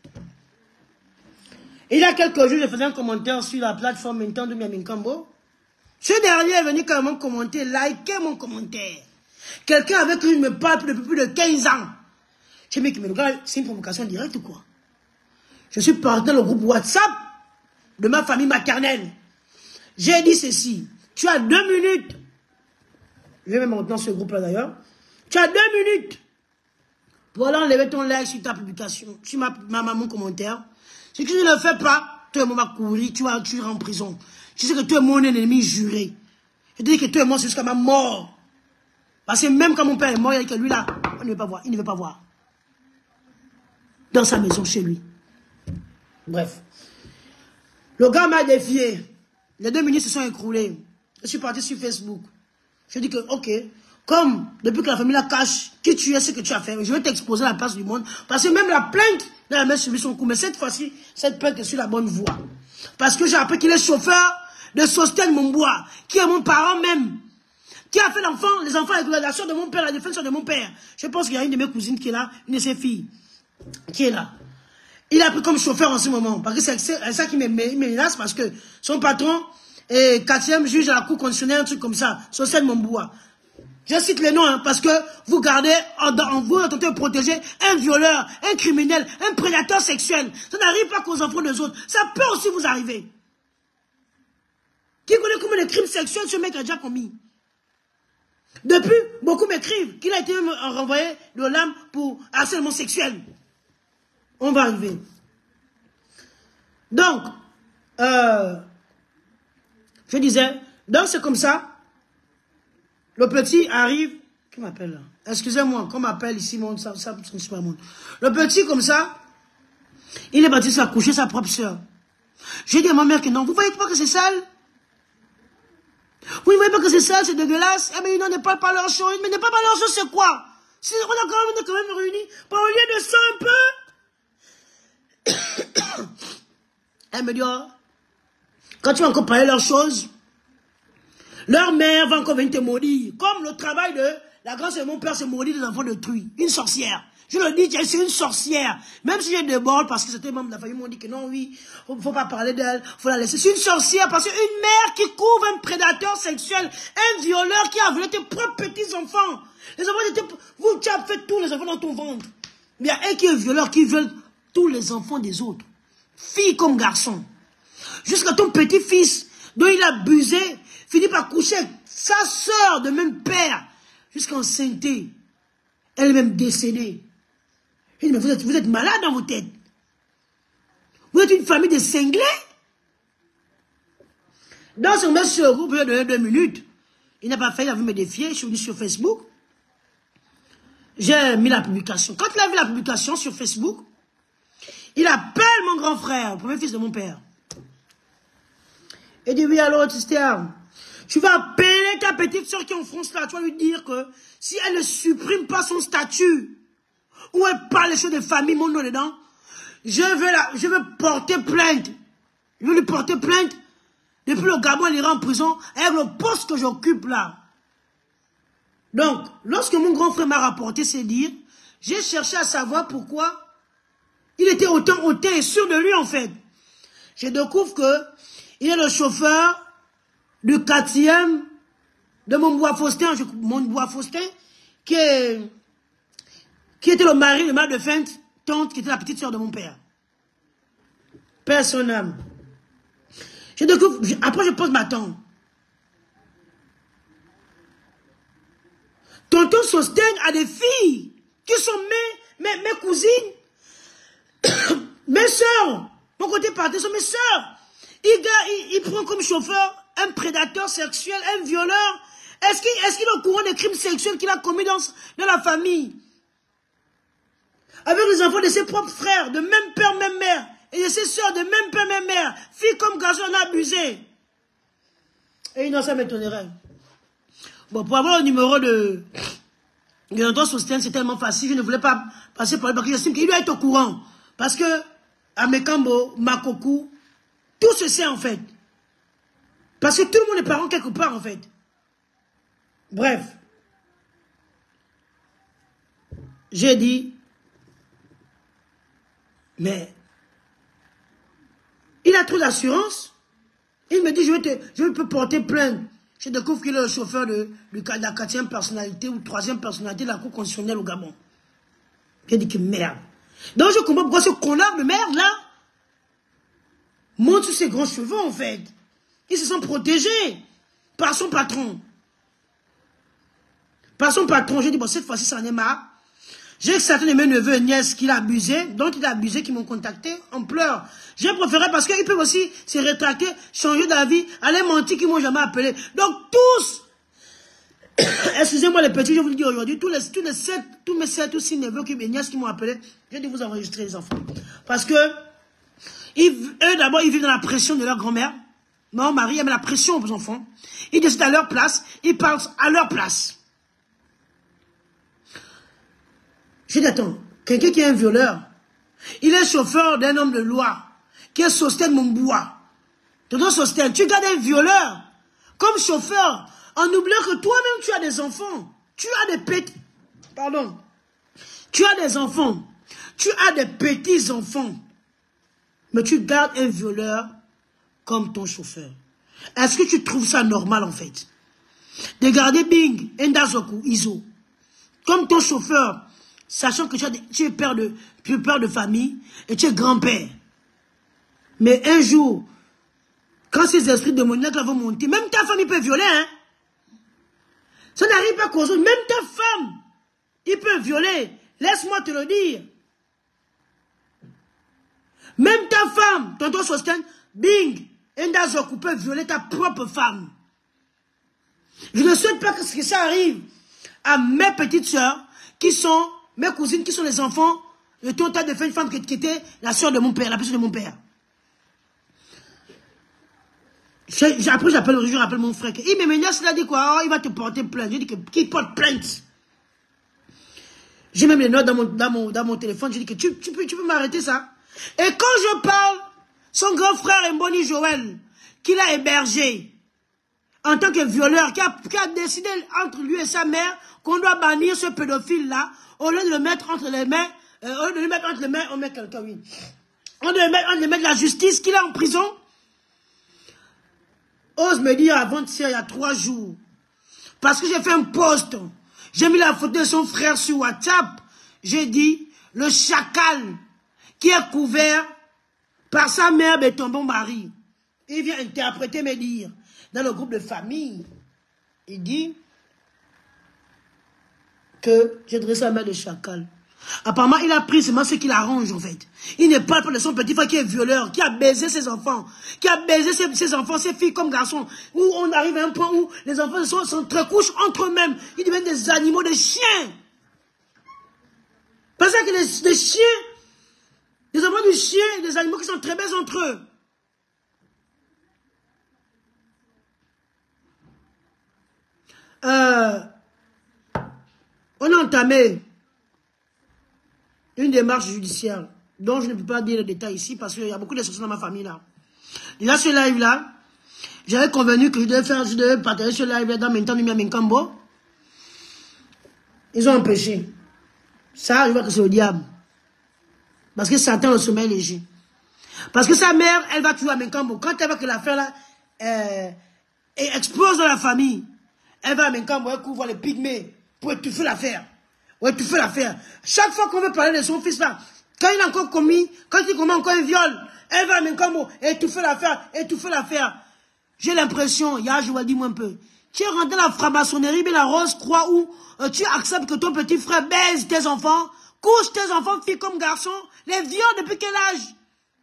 Il y a quelques jours, je faisais un commentaire sur la plateforme Nintendo Miaminkambo. Ce dernier est venu quand même commenter, liker mon commentaire. Quelqu'un avec qui je me parle depuis plus de quinze ans. J'ai dit, mais le gars, c'est une provocation directe ou quoi? Je suis parti dans le groupe WhatsApp de ma famille maternelle. J'ai dit ceci. Tu as deux minutes. Je vais même rentrer dans ce groupe-là d'ailleurs. Tu as deux minutes pour aller enlever ton like sur ta publication, sur ma, ma, ma mon commentaire. Si tu ne le fais pas, toi et moi va courir, tu vas tu iras en prison. Tu sais que toi et moi on est ennemi juré. Je te dis que toi et moi c'est jusqu'à ma mort. Parce que même quand mon père est mort, il y a que lui là, on ne veut pas voir, il ne veut pas voir. Dans sa maison, chez lui. Bref. Le gars m'a défié. Les deux minutes se sont écroulées. Je suis parti sur Facebook. Je dis que, ok, comme depuis que la famille la cache, qui tu es, ce que tu as fait, je vais t'exposer à la place du monde. Parce que même la plainte, elle a même suivi son coup. Mais cette fois-ci, cette plainte est sur la bonne voie. Parce que j'ai appris qu'il est chauffeur de Sosten Mombois, qui est mon parent même, qui a fait l'enfant, les enfants avec la soeur de mon père, la défense de mon père. Je pense qu'il y a une de mes cousines qui est là, une de ses filles, qui est là. Il a pris comme chauffeur en ce moment. Parce que c'est ça qui me menace, parce que son patron est quatrième juge à la cour constitutionnelle, un truc comme ça, Sosten Mombois. Je cite les noms, hein, parce que vous gardez en, en vous, en tentez de protéger un violeur, un criminel, un prédateur sexuel. Ça n'arrive pas qu'aux enfants des autres. Ça peut aussi vous arriver. Qui connaît combien de crimes sexuels ce mec a déjà commis? Depuis, beaucoup m'écrivent qu'il a été renvoyé de l'âme pour harcèlement sexuel. On va arriver. Donc, euh, je disais, donc c'est comme ça. Le petit arrive, qui m'appelle là? Excusez-moi, qu'on m'appelle ici, mon, ça, ça, ça, ça, le petit comme ça, Il est parti à coucher sa propre soeur. J'ai dit à ma mère que non, vous voyez pas que c'est sale? Vous ne voyez pas que c'est sale, c'est dégueulasse? Eh bien, non, ne parle pas leur chose. Mais ne parle pas leur chose, c'est quoi? Si on, a quand même, on est quand même réunis, par au lieu de ça un peu. Elle me dit, oh, quand tu vas encore parler leur chose, leur mère va encore venir te maudire. Comme le travail de la grâce de mon père, c'est maudire des enfants de truie. Une sorcière. Je le dis, c'est une sorcière. Même si j'ai des bords, parce que c'était membres de la famille, m'ont dit que non, oui, faut, faut pas parler d'elle, faut la laisser. C'est une sorcière, parce qu'une mère qui couvre un prédateur sexuel, un violeur qui a violé tes propres petits-enfants. Les enfants étaient, vous, tu as fait tous les enfants dans ton ventre. Il y a un qui est violeur, qui viole tous les enfants des autres. Filles comme garçons. Jusqu'à ton petit-fils, dont il a abusé, finit par coucher avec sa sœur de même père, jusqu'à enceinter. Elle-même décédée. Il dit, mais vous êtes, vous êtes malade dans vos têtes. Vous êtes une famille de cinglés. Dans son message sur le groupe, il a donné deux minutes. Il n'a pas fait, il a vu me défier. Je suis venu sur Facebook. J'ai mis la publication. Quand il a vu la publication sur Facebook, il appelle mon grand frère, le premier fils de mon père. Il dit, oui, alors, Tister, tu vas appeler ta petite soeur qui est en France là. Tu vas lui dire que si elle ne supprime pas son statut, ou elle parle des choses de famille, mon nom dedans, je veux, la, je veux porter plainte. Je veux lui porter plainte. Depuis le Gabon, elle ira en prison avec le poste que j'occupe là. Donc, lorsque mon grand frère m'a rapporté ces dires, j'ai cherché à savoir pourquoi il était autant hautain et sûr de lui en fait. Je découvre que il est le chauffeur du quatrième de mon bois Faustin, mon bois Faustin, qui est... qui était le mari, le mari de Feinte, tante, qui était la petite soeur de mon père. Père son âme. Je découvre, je, après je pose ma tante. Tonton Sostène a des filles qui sont mes, mes, mes cousines, mes soeurs. Mon côté parti sont mes soeurs. Il, il, il prend comme chauffeur un prédateur sexuel, un violeur. Est-ce qu'il est, qu'il est au courant des crimes sexuels qu'il a commis dans, dans la famille? Avec les enfants de ses propres frères, de même père, même mère, et de ses soeurs de même père, même mère, filles comme garçons, on a abusé. Et non, ça m'étonnerait. Bon, pour avoir le numéro de Tonton Sostène, c'est tellement facile, je ne voulais pas passer par le parce que j'estime qu'il doit être au courant. Parce que, à Mekambo, Makoku, tout se sait en fait. Parce que tout le monde est parent quelque part en fait. Bref. J'ai dit, mais il a trop d'assurance. Il me dit, je vais te, je vais te porter plainte. Je découvre qu'il est le chauffeur de, de, de la quatrième personnalité ou troisième personnalité de la Cour constitutionnelle au Gabon. J'ai dit que merde. Donc je comprends pourquoi ce connard de merde là monte sur ses grands cheveux en fait. Ils se sont protégés par son patron. Par son patron, j'ai dit, bon, cette fois-ci, ça en est marre. J'ai certains de mes neveux et nièces qu'il a abusé, donc il a abusé, qui m'ont contacté en pleurs. J'ai préféré parce qu'ils peuvent aussi se rétracter, changer d'avis, aller mentir qu'ils m'ont jamais appelé. Donc tous, excusez-moi les petits, je vous le dis aujourd'hui, tous les, tous les sept, tous mes sept ou six neveux et mes nièces qui m'ont appelé, j'ai dû vous enregistrer les enfants. Parce que, ils, eux d'abord, ils vivent dans la pression de leur grand-mère. Non, Marie, elle met la pression aux enfants. Ils décident à leur place, ils parlent à leur place. J'ai dit, attends, quelqu'un qui est un violeur, il est chauffeur d'un homme de loi, qui est Sostène Momboua. Tonton Sostène, tu gardes un violeur comme chauffeur, en oubliant que toi-même tu as des enfants. Tu as des petits... Pardon. Tu as des enfants. Tu as des petits-enfants. Mais tu gardes un violeur comme ton chauffeur. Est-ce que tu trouves ça normal en fait? De garder Bing, Ndazoku, Iso, comme ton chauffeur, sachant que tu, as des, tu es père de, tu es père de famille et tu es grand-père. Mais un jour, quand ces esprits démoniaques vont monter, même ta femme, il peut violer, hein. Ça n'arrive pas qu'aux autres. Même ta femme, il peut violer. Laisse-moi te le dire. Même ta femme, tonton Sostène, Bing, Ndazoku peut violer ta propre femme. Je ne souhaite pas que ça arrive à mes petites soeurs, qui sont mes cousines, qui sont les enfants Le total de faire une femme qui, qui était la soeur de mon père, la personne de mon père. Je, après, j'appelle le jour, j'appelle mon frère. Il me menace, il a dit quoi? Oh, il va te porter plainte. Je dis que qui porte plainte? J'ai même les notes dans mon, dans mon, dans mon téléphone. Je dis que tu, tu peux, tu peux m'arrêter ça. Et quand je parle, son grand frère Mboni Joël, qui l'a hébergé en tant que violeur, qui a, qui a décidé entre lui et sa mère qu'on doit bannir ce pédophile-là, au lieu de le mettre entre les mains, euh, au lieu de le mettre entre les mains, on met quelqu'un, oui. On doit mettre, on doit mettre la justice qu'il est en prison. Ose me dire avant-hier, il y a trois jours, parce que j'ai fait un post, j'ai mis la photo de son frère sur WhatsApp, j'ai dit, le chacal qui est couvert par sa mère et ton bon mari, il vient interpréter mes dires dans le groupe de famille. Il dit que j'ai dressé la mère de chacal. Apparemment, il a pris seulement ce qu'il arrange, en fait. Il ne parle pas de son petit frère qui est violeur, qui a baisé ses enfants, qui a baisé ses, ses enfants, ses filles comme garçons, où on arrive à un point où les enfants sont, s'entrecouchent entre eux-mêmes. Ils deviennent des animaux, des chiens. Parce que les, les chiens, les enfants du chien, des animaux qui sont très belles entre eux. Euh, on a entamé une démarche judiciaire dont je ne peux pas dire les détails ici parce qu'il y a beaucoup de choses dans ma famille là. Déjà ce live là, j'avais convenu que je devais faire, je devais partager ce live là dans même temps de Minkambo. Ils ont empêché. Ça, je vois que c'est le diable. Parce que Satan le sommeil léger. Parce que sa mère, elle va tuer à Minkambo. Quand elle voit que l'affaire là euh, explose dans la famille, elle va à Minkambo, elle couvre les pygmées pour étouffer l'affaire. Ouais, tu fais l'affaire. Chaque fois qu'on veut parler de son fils là, quand il a encore commis, quand il commet encore un viol, elle va à Minkambo, étouffer l'affaire, étouffer l'affaire. J'ai l'impression, Yah, je vais dire moi un peu, tu es rentré dans la franc-maçonnerie, mais la Rose croix où euh, tu acceptes que ton petit frère baise tes enfants, couche tes enfants, filles comme garçons, les viole depuis quel âge?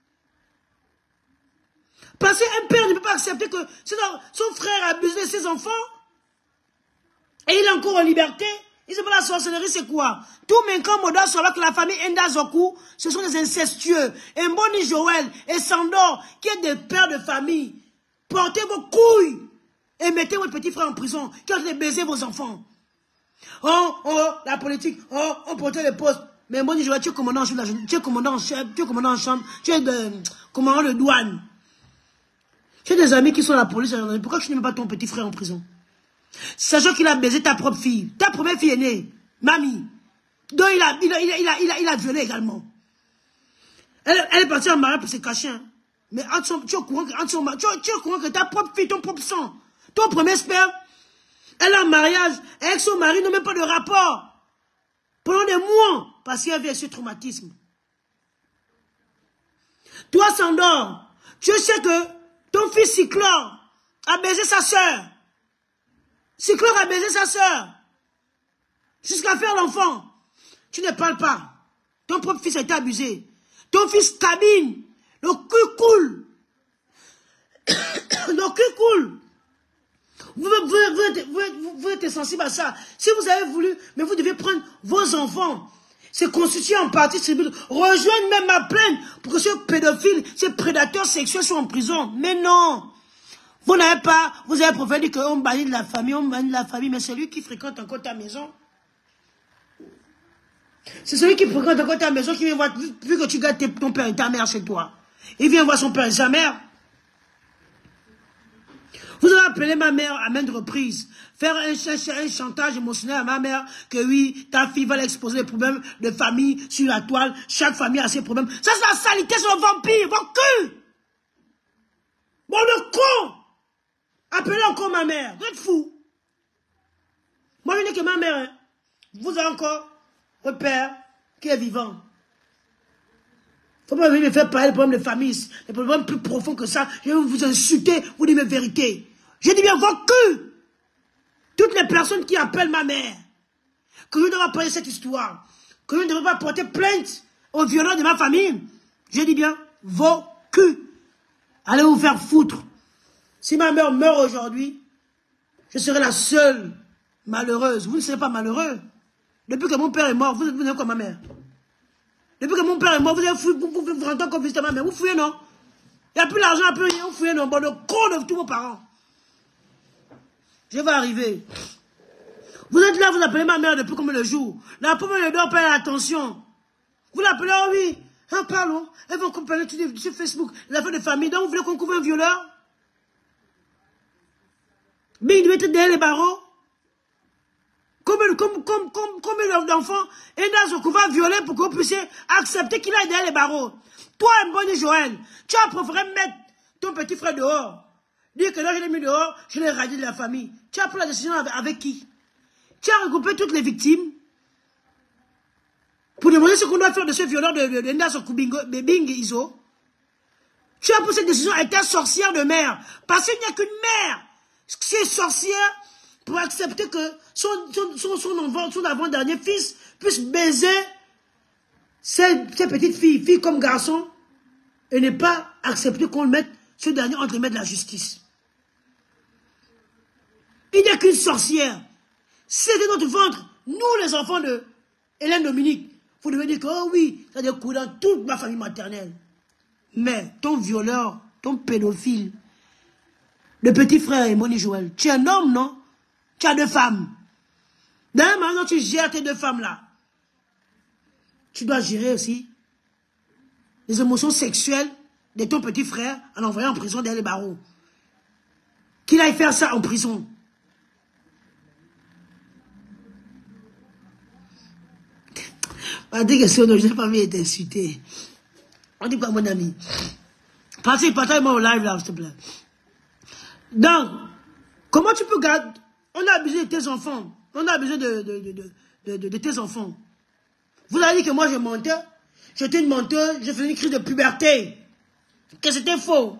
Parce qu'un père ne peut pas accepter que son frère a abusé de ses enfants, et il est encore en liberté. Ils disent, la sorcellerie, c'est quoi? Tout Minkambo doit savoir que la famille Ndazoku, ce sont des incestueux. Et Mboni Joël et Sandor, qui est des pères de famille, portez vos couilles et mettez votre petit frère en prison, qui a baisé vos enfants. Oh, oh, la politique, oh, on portait les postes. Mais Mboni Joël, tu es commandant en chef, tu es commandant en chef, tu es commandant en chambre, tu es de, commandant de douane. Tu as des amis qui sont à la police, pourquoi tu ne mets pas ton petit frère en prison? Sachant qu'il a baisé ta propre fille, ta première fille aînée, mamie, dont il a, il a, il a, il a, il a, il a violé également. Elle, elle est partie en mariage pour se cacher. Hein. Mais son, tu, es au courant que, son, tu, tu es au courant que ta propre fille, ton propre sang, ton premier sperme, elle a un mariage avec son mari, n'a même pas de rapport. Pendant des mois, parce qu'il y avait ce traumatisme. Toi, Sandor, tu sais que ton fils Cyclore a baisé sa sœur. Cyclore a baisé sa sœur. Jusqu'à faire l'enfant. Tu ne parles pas. Ton propre fils a été abusé. Ton fils cabine. Le cul coule. Le cul coule. Vous, vous, vous, vous, vous êtes sensible à ça. Si vous avez voulu, mais vous devez prendre vos enfants. C'est constitué en partie civile. Rejoignez même ma plainte pour que ce pédophile, ces prédateurs sexuels soient en prison. Mais non. Vous n'avez pas, vous avez préféré dire qu'on bannit de la famille, on bannit de la famille, mais c'est lui qui fréquente encore ta maison. C'est celui qui fréquente encore ta maison qui vient voir, vu que tu gardes ton père et ta mère chez toi. Il vient voir son père et sa mère. Vous avez appelé ma mère à maintes reprises, faire un, un, un chantage émotionnel à ma mère, que oui, ta fille va l'exposer les problèmes de famille sur la toile, chaque famille a ses problèmes. Ça c'est la saleté, c'est le vampire, vos culs! Bon le con! Appelez encore ma mère. Vous êtes fou. Moi, je dis que ma mère, hein, vous avez encore un père qui est vivant. Il ne faut pas venir me faire parler des problèmes de famille, des problèmes plus profonds que ça. Je vais vous insulter, vous dire mes vérités. Je dis bien vos culs. Toutes les personnes qui appellent ma mère, que je ne devrais pas parler cette histoire, que je ne devrais pas porter plainte aux violents de ma famille, je dis bien vos culs. Allez vous faire foutre. Si ma mère meurt aujourd'hui, je serai la seule malheureuse. Vous ne serez pas malheureux. Depuis que mon père est mort, vous êtes venu comme ma mère. Depuis que mon père est mort, vous avez fouillé, vous pouvez vous rentrer encore visiter ma mère. Vous fouillez, non? Il n'y a plus d'argent, il n'y a plus rien, vous fouillez, non? Bon, le con de tous vos parents. Je vais arriver. Vous êtes là, vous appelez ma mère depuis combien de jours? La pauvre ne doit pas attention. Vous l'appelez, oh oui, hein, parlons. Elles vont comparer sur Facebook les affaires de famille. Donc vous voulez qu'on couvre un violeur? Mais il doit être derrière les barreaux. Combien, comme, comme, comme, combien d'enfants Enda Zokou va violer pour que vous puissiez accepter qu'il aille derrière les barreaux? Toi, Mboni Joël, tu as préféré mettre ton petit frère dehors. Dire que là, je l'ai mis dehors, je l'ai radié de la famille. Tu as pris la décision avec, avec qui? Tu as regroupé toutes les victimes pour demander ce qu'on doit faire de ce violeur de, de, de Enda Zokou de Bing Iso. Tu as pris cette décision avec ta sorcière de mère. Parce qu'il n'y a qu'une mère. C'est sorcière pour accepter que son, son, son, son, enfant, son avant-dernier fils puisse baiser ses, ses petites filles, filles comme garçons, et ne pas accepter qu'on mette ce dernier entre les mains de la justice. Il n'y a qu'une sorcière. C'était notre ventre, nous les enfants de Hélène Dominique. Vous devez dire que, oh oui, ça a des coups dans toute ma famille maternelle. Mais ton violeur, ton pédophile, le petit frère Mboni Joël, tu es un homme, non? Tu as deux femmes. D'ailleurs, maintenant, tu gères tes deux femmes-là. Tu dois gérer aussi les émotions sexuelles de ton petit frère en l'envoyant en prison derrière les barreaux. Qu'il aille faire ça en prison. On dit que si on n'a pas été insulté. On dit pas mon ami. Passez, partagez-moi au live là, s'il te plaît. Donc, comment tu peux garder... On a abusé de tes enfants. On a abusé de, de, de, de, de, de tes enfants. Vous avez dit que moi je mentais. J'étais une menteuse. Je faisais une crise de puberté. Que c'était faux.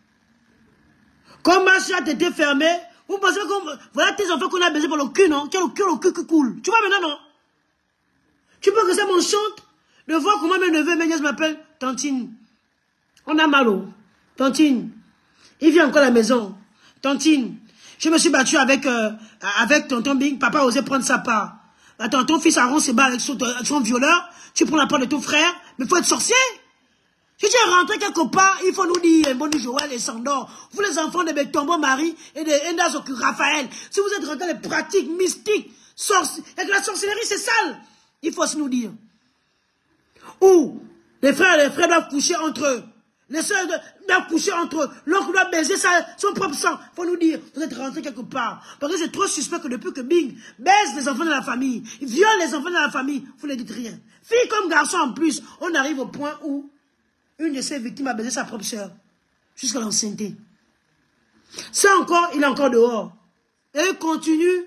Quand ma chatte était fermée, vous pensez que... Voilà tes enfants qu'on a baisé par le cul, non? Tu as le cul, le cul qui coule. Tu vois maintenant, non? Tu peux que ça m'enchante de voir comment mes neveux et mes nièces m'appellent Tantine. On a mal au. Tantine. Il vient encore à la maison. Tantine. Je me suis battu avec, euh, avec tonton Bing. Papa osait prendre sa part. Attends, ton fils Aaron se bat avec son, son violeur. Tu prends la part de ton frère. Mais il faut être sorcier. Si tu es rentré quelque part, il faut nous dire, Mboni Joël et Sandor, vous les enfants de Betombo Marie et de Enda Zokou Raphaël, si vous êtes rentrés dans les pratiques mystiques, sorci avec la sorcellerie, c'est sale. Il faut aussi nous dire. Ou les frères et les frères doivent coucher entre eux. Les soeurs doivent coucher entre eux. L'oncle doit baiser sa, son propre sang. Il faut nous dire, vous êtes rentrés quelque part. Parce que c'est trop suspect que depuis que Bing baise les enfants de la famille, viole les enfants de la famille, vous ne dites rien. Fille comme garçon en plus, on arrive au point où une de ces victimes a baisé sa propre soeur. Jusqu'à l'enceinte. Ça encore, il est encore dehors. Et il continue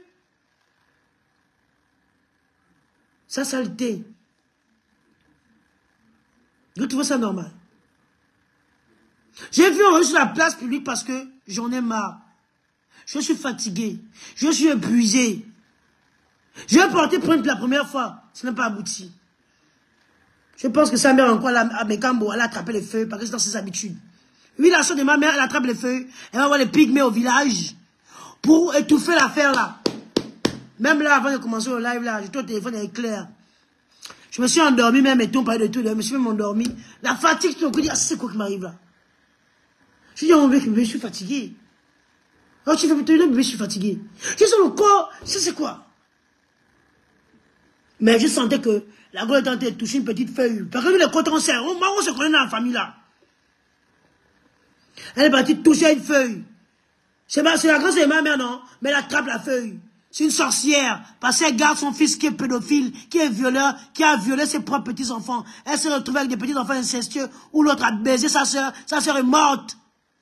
sa saleté. Vous trouvez ça normal? J'ai vu en sur la place publique parce que j'en ai marre. Je suis fatigué. Je suis épuisé. Je vais porter plainte la première fois. Ce n'est pas abouti. Je pense que sa mère encore à Mekambo, elle a attrapé les feuilles parce que c'est dans ses habitudes. Oui, la soeur de ma mère, elle attrape les feuilles. Elle va voir les pygmées au village pour étouffer l'affaire là. Même là, avant de commencer le live là, j'étais au téléphone avec Claire. Je me suis endormi, même et tout, on parlait de tout, je me suis même endormi. La fatigue, tout le coup, dit, ah, c'est quoi qui m'arrive là? Je dis, oh, mec, je suis fatigué. Oh, tu fais plutôt une je suis fatigué. Je suis sur le corps, ça c'est quoi? Mais je sentais que la gueule était en train de toucher une petite feuille. Parce que nous, les côtés, on sait, on, on se connaît dans la famille là. Elle est partie toucher une feuille. C'est la grâce de ma mère, non? Mais elle attrape la feuille. C'est une sorcière. Parce qu'elle garde son fils qui est pédophile, qui est violeur, qui a violé ses propres petits-enfants. Elle s'est retrouvée avec des petits-enfants incestueux où l'autre a baisé sa soeur. Sa soeur est morte.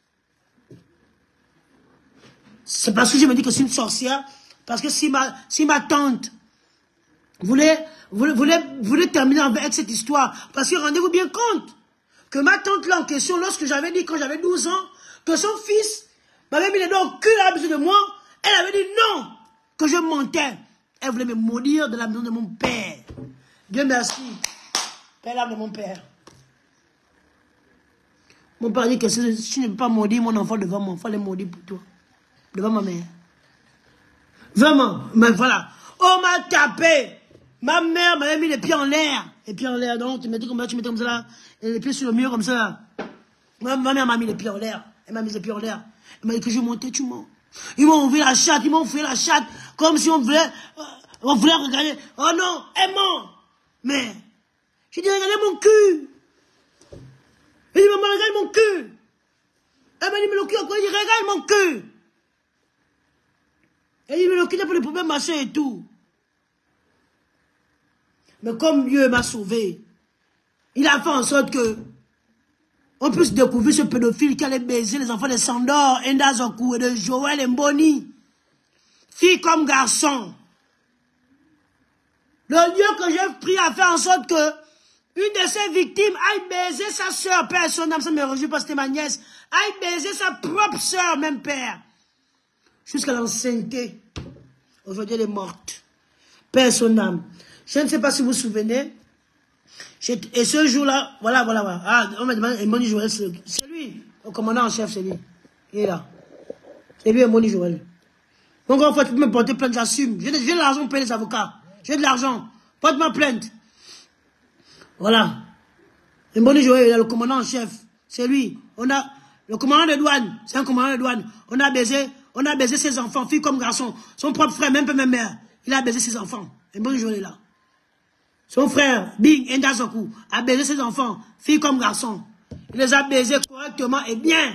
C'est parce que je me dis que c'est une sorcière. Parce que si ma, si ma tante voulait, voulait, voulait, voulait terminer avec cette histoire, parce que rendez-vous bien compte que ma tante là en question, lorsque j'avais dit, quand j'avais douze ans, que son fils m'avait mis les doigts au cul à la besoin de moi, elle avait dit non, que je mentais. Elle voulait me maudire de la maison de mon père. Dieu merci. Père l'âme de mon père. Mon père dit que si tu ne peux pas maudire mon enfant devant moi, il faut les maudire pour toi. Devant ma mère. Vraiment. Mais voilà. On m'a tapé. Ma mère m'avait mis les pieds en l'air. Les pieds en l'air, donc tu mettais comme ça, tu mettais comme ça là, et les pieds sur le mur comme ça là. Ma, ma mère m'a mis les pieds en l'air. Elle m'a mis les pieds en l'air. Elle m'a dit que je montais, tu montes. Ils m'ont ouvert la chatte, ils m'ont ouvert la chatte, comme si on voulait, euh, on voulait regarder. Oh non, elle ment. Mais, j'ai dit, regardez mon cul. Elle dit, maman, regarde mon cul. Elle m'a dit, mais le cul, quoi? Elle dit, regarde mon cul. Elle dit, mais le cul, n'a pas de problème, machin et tout. Mais comme Dieu m'a sauvé, il a fait en sorte que on puisse découvrir ce pédophile qui allait baiser les enfants de Sandor, Enda Zoku et de Joël Mboni. Fille comme garçon. Le Dieu que j'ai pris a fait en sorte que une de ses victimes aille baiser sa soeur, père, son âme, ça me réjouit parce que c'était ma nièce, aille baiser sa propre soeur, même père. Jusqu'à l'ancienneté. Aujourd'hui, elle est morte. Père, son âme. Je ne sais pas si vous vous souvenez. Et ce jour-là, voilà, voilà, voilà. Ah, on m'a demandé, Mboni Joël, c'est lui. Le commandant en chef, c'est lui. Il est là. C'est lui, Mboni Joël. Donc, en fait, tu peux me porter plainte, j'assume. J'ai de l'argent pour payer les avocats. J'ai de l'argent. Porte-moi plainte. Voilà. Mboni Joël, il est le commandant en chef. C'est lui. On a, le commandant de douane, c'est un commandant de douane. On a baisé, on a baisé ses enfants, filles comme garçons. Son propre frère, même peu même mère. Il a baisé ses enfants. Mboni Joël est là. Son frère, Bing Ndazoku, a baisé ses enfants, filles comme garçons. Il les a baisés correctement et bien.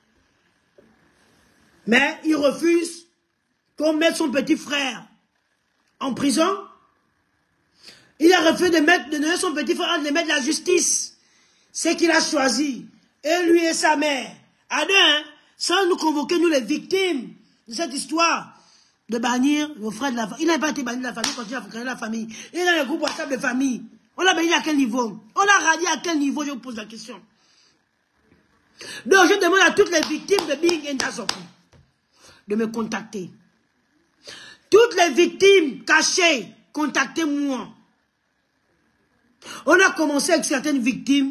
Mais il refuse qu'on mette son petit frère en prison. Il a refusé de mettre, de donner son petit frère, de mettre la justice. C'est qu'il a choisi. Et lui et sa mère. À deux, hein, sans nous convoquer, nous les victimes de cette histoire. De bannir le frère de la famille. Il n'a pas été banni de la famille, il continue à créer la famille. Il est dans le groupe WhatsApp de famille. On l'a banni à quel niveau? On l'a radié à quel niveau? Je vous pose la question. Donc je demande à toutes les victimes de Bing Ndazoku de me contacter. Toutes les victimes cachées, contactez-moi. On a commencé avec certaines victimes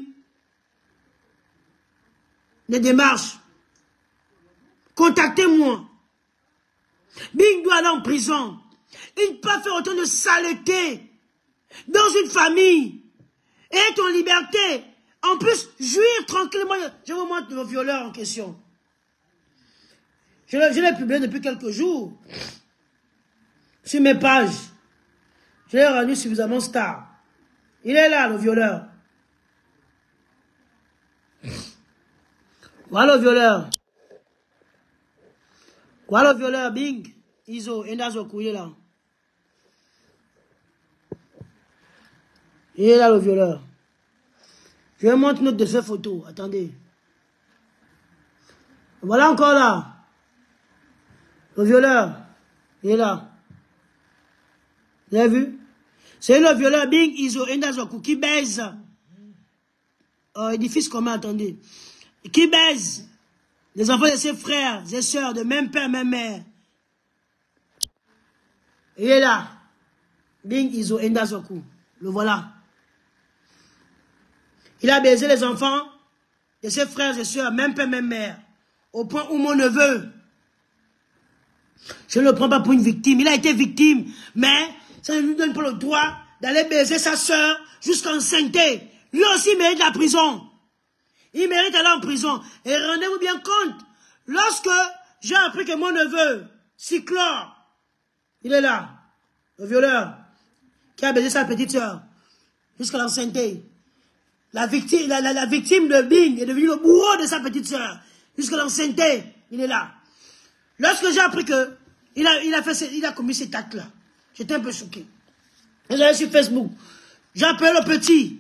des démarches. Contactez-moi. Bing doit aller en prison. Il ne peut pas faire autant de saleté dans une famille et être en liberté. En plus, jouir tranquillement. Je vous montre le violeur en question. Je l'ai publié depuis quelques jours sur mes pages. Je l'ai rendu suffisamment star. Il est là, le violeur. Voilà le violeur. Voilà le violeur, Bing, Izo, Ndazoku, il est là. Il est là, le violeur. Je vais montrer notre de ces photos. Attendez. Voilà encore là. Le violeur. Il est là. Vous avez vu? C'est le violeur Bing, Izo, Ndazoku qui baise. Oh, édifice commun, attendez. Qui baise les enfants de ses frères et sœurs, de même père, même mère. Il est là. Bing Izo Ndazoku. Le voilà. Il a baisé les enfants de ses frères et sœurs, même père, même mère. Au point où mon neveu, je ne le prends pas pour une victime. Il a été victime, mais ça ne lui donne pas le droit d'aller baiser sa sœur jusqu'en sainteté. Lui aussi mérite la prison. Il mérite d'aller en prison. Et rendez-vous bien compte, lorsque j'ai appris que mon neveu, Cyclore, il est là, le violeur, qui a baisé sa petite soeur, jusqu'à l'ancienneté. La victime, la, la, la victime de Bing est devenue le bourreau de sa petite soeur, jusqu'à l'ancienneté. Il est là. Lorsque j'ai appris que il a, il a, fait, il a commis cet acte-là, j'étais un peu choqué. Et j'allais sur Facebook. J'ai appelé le petit.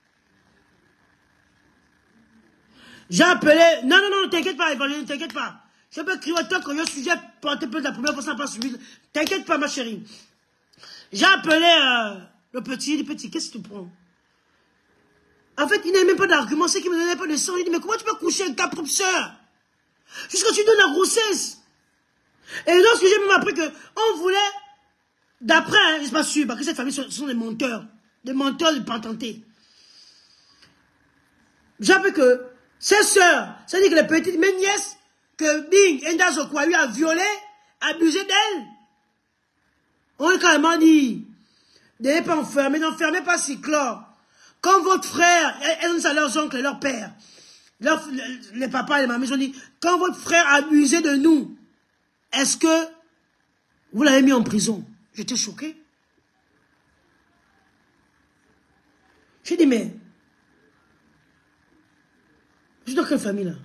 J'ai appelé... Non, non, non, t'inquiète pas, Evangeline, t'inquiète pas. Je peux crier autant que je suis déjà porté plainte la première fois, ça n'a pas suivi. T'inquiète pas, ma chérie. J'ai appelé euh, le petit, le petit, qu'est-ce que tu prends? En fait, il n'avait même pas d'argument, c'est qu'il ne me donnait pas de sang. Il dit, mais comment tu peux coucher avec ta propre soeur? Jusqu'à tu donnes la grossesse. Et lorsque j'ai même appris qu'on voulait, d'après, hein, je ne suis pas sûr, parce que cette famille, ce sont des menteurs. Des menteurs de patentés. J'ai appris que ses sœurs, c'est-à-dire que les petites, mes nièces, que Bing Ndazoku a eu à violer, abusé d'elles. On a carrément dit, N'ayez pas enfermé, n'enfermez pas Cyclore. Quand votre frère, elles ont dit à leurs oncles et leurs pères, leur, les papas et les mamies, ils ont dit, quand votre frère a abusé de nous, est-ce que vous l'avez mis en prison? J'étais choqué. J'ai dit, mais, je suis dans quelle famille là?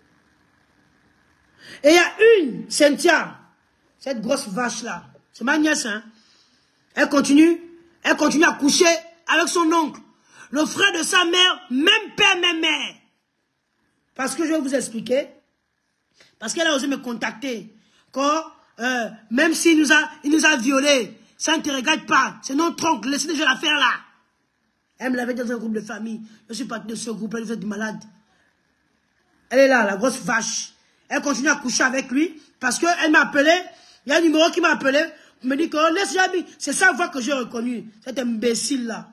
Et il y a une, Cynthia, cette grosse vache là, c'est ma nièce, hein. Elle continue, elle continue à coucher avec son oncle, le frère de sa mère, même père, même mère. Parce que je vais vous expliquer, parce qu'elle a osé me contacter, quand, euh, même s'il nous a, il nous a violés, ça ne te regarde pas, c'est notre oncle, laissez déjà l'affaire là. Elle me l'avait dit dans un groupe de famille, je suis parti de ce groupe, elle est du malade. Elle est là, la grosse vache. Elle continue à coucher avec lui, parce qu'elle m'a appelé, il y a un numéro qui m'a appelé, il me dit que laisse Yabi, c'est sa voix que j'ai reconnue, cet imbécile là.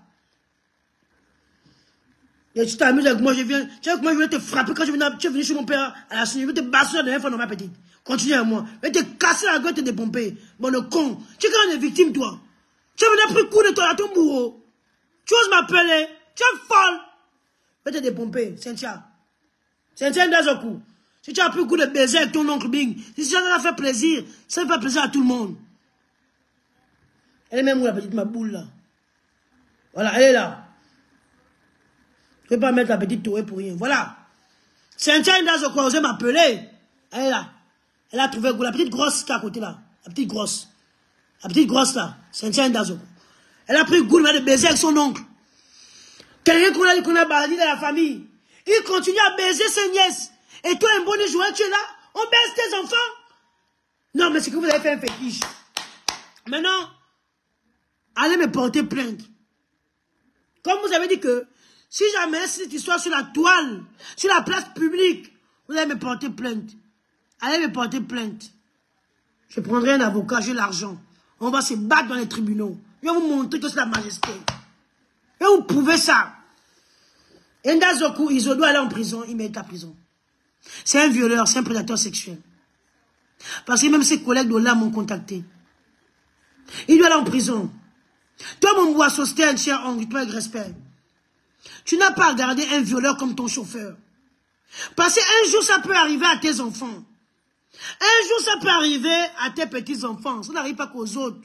Et tu t'amuses avec moi, je viens, tu sais que moi je vais te frapper quand je viens, tu es venu chez mon père à la suite, je vais te basser la dernière fois dans ma petite. Continue avec moi, je vais te casser la gueule et te dépomper. Bon, le con, tu es quand même une victime toi. Tu es venu pris coup de toi à ton bourreau. Tu oses m'appeler, tu es folle. Je vais te dépomper, Cynthia. Cynthia Ndazoku. Si tu as pris coup de baiser avec ton oncle Bing, si ça t'a fait plaisir, ça fait plaisir à tout le monde. Elle est même où la petite ma boule là. Voilà, elle est là. Je ne vais pas mettre la petite tourée pour rien. Voilà. Cynthia Ndazoku a osé m'appeler. Elle est là. Elle a trouvé la petite grosse qui est à côté là. La petite grosse. La petite grosse là. Cynthia Ndazoku. Elle a pris goût de baiser avec son oncle. Quelqu'un qu'on a dit qu'on a baladé dans la famille. Il continue à baiser ses nièces. Et toi, un bon joueur, tu es là. On baise tes enfants. Non, mais c'est que vous avez fait un fétiche. Maintenant, allez me porter plainte. Comme vous avez dit que, si jamais cette histoire sur la toile, sur la place publique, vous allez me porter plainte. Allez me porter plainte. Je prendrai un avocat, j'ai l'argent. On va se battre dans les tribunaux. Je vais vous montrer que c'est la majesté. Et vous prouvez ça. Ndazoku, Izo doit aller en prison, il mérite la prison. C'est un violeur, c'est un prédateur sexuel. Parce que même ses collègues de là m'ont contacté. Il doit aller en prison. Toi, mon bois, Sosten, cher oncle, toi avec respect. Tu n'as pas à garder un violeur comme ton chauffeur. Parce qu'un jour, ça peut arriver à tes enfants. Un jour, ça peut arriver à tes petits-enfants. Ça n'arrive pas qu'aux autres.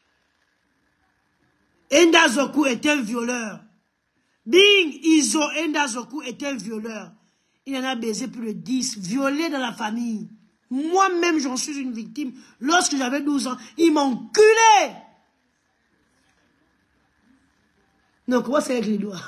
Ndazoku est un violeur. Bing Izo Ndazoku est un violeur. Il en a baisé plus de dix, violé dans la famille. Moi-même, j'en suis une victime. Lorsque j'avais douze ans, il m'a enculé. Non, comment c'est avec les doigts?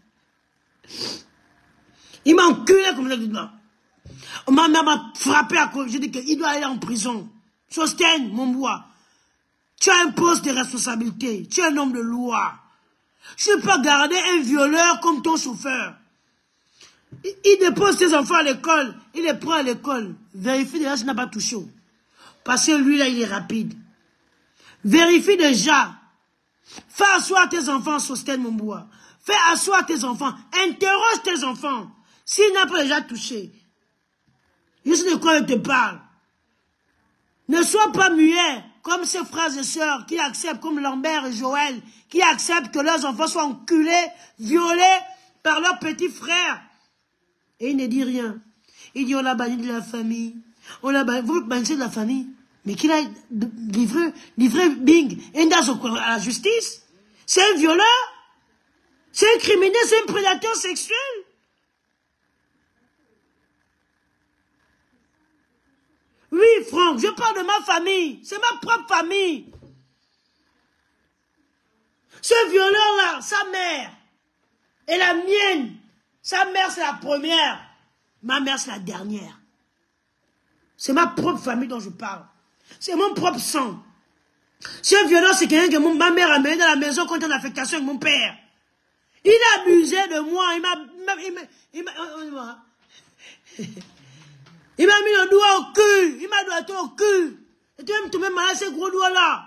Il m'a enculé comme ça avec les doigts. Ma mère m'a frappé à cause. J'ai dit qu'il doit aller en prison. Sosten, mon bois. Tu as un poste de responsabilité. Tu es un homme de loi. Je ne peux pas garder un violeur comme ton chauffeur. Il, il dépose ses enfants à l'école. Il les prend à l'école. Vérifie déjà s'il n'a pas touché. Parce que lui, là, il est rapide. Vérifie déjà. Fais asseoir tes enfants, Sosten, mon bois. Fais asseoir tes enfants. Interroge tes enfants. S'il n'a pas déjà touché. Je sais de quoi je te parle. Ne sois pas muet. Comme ses frères et sœurs qui acceptent, comme Lambert et Joël, qui acceptent que leurs enfants soient enculés, violés par leurs petits frères. Et il ne dit rien. Il dit on l'a banni de la famille. On l'a banni. Vous bannissez de la famille. Mais qu'il a livré, livré Bing Ndazoku à la justice. C'est un violeur. C'est un criminel, c'est un prédateur sexuel. Oui, Franck, je parle de ma famille. C'est ma propre famille. Ce violeur-là, sa mère, et la mienne, sa mère c'est la première, ma mère c'est la dernière. C'est ma propre famille dont je parle. C'est mon propre sang. Ce violeur, c'est quelqu'un que mon, ma mère a mené dans la maison contre l'affectation avec mon père. Il a abusé de moi. Il m'a... Il m'a... Il m'a... Il m'a mis le doigt au cul. Il m'a doigté au cul. Et tu vas me tomber malade ces gros doigts-là.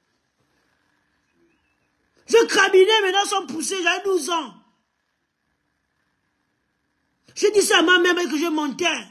Je crabinais, mes dents sont poussées. J'avais douze ans. J'ai dit ça à ma mère que je montais.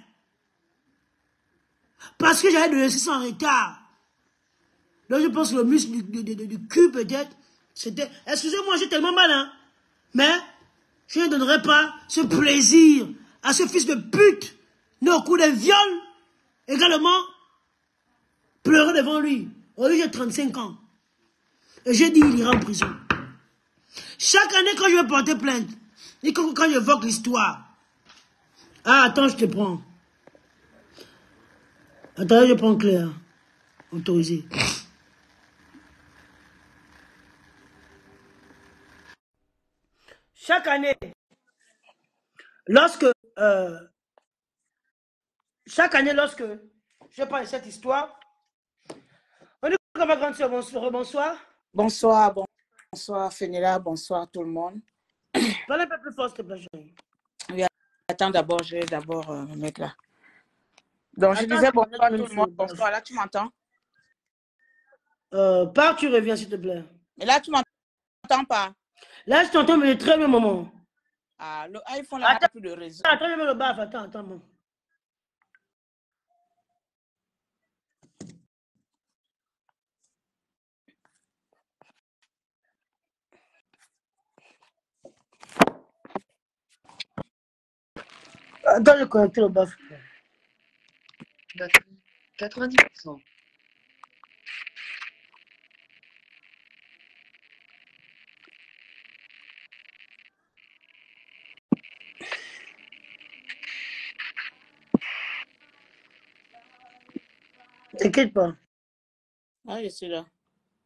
Parce que j'avais de l'exercice en retard. Donc je pense que le muscle du, du, du, du cul peut-être, C'était... Excusez-moi, j'ai tellement mal, hein. Mais je ne donnerai pas ce plaisir à ce fils de pute, né au coup d'un viol, également, pleurer devant lui. Aujourd'hui, j'ai trente-cinq ans. Et j'ai dit, il ira en prison. Chaque année, quand je vais porter plainte, et quand, quand j'évoque l'histoire, ah, attends, je te prends. Attends, je prends Claire. Autorisé. Chaque année, lorsque, euh, chaque année, lorsque je parle de cette histoire, on dit que ma grande soeur, bonsoir, bonsoir. Bonsoir, bon, bonsoir Fénéla, bonsoir tout le monde. Parlez un peu plus fort, s'il te plaît, chérie. Oui, attends d'abord, je vais d'abord euh, me mettre là. Donc, je Attends, disais je bonsoir me tout mets le monde. sur- Bonsoir, là, tu m'entends? Euh, pars, tu reviens, s'il te plaît. Mais là, tu m'entends pas? Là, je t'entends, mais très bien, maman. Ah, le iPhone là n'a plus de réseau. Attends, je mets le baf, attends, attends, maman. Attends, je connecte le baf. Batterie, quatre-vingt-dix pour cent. T'inquiète pas. Ah, je suis là.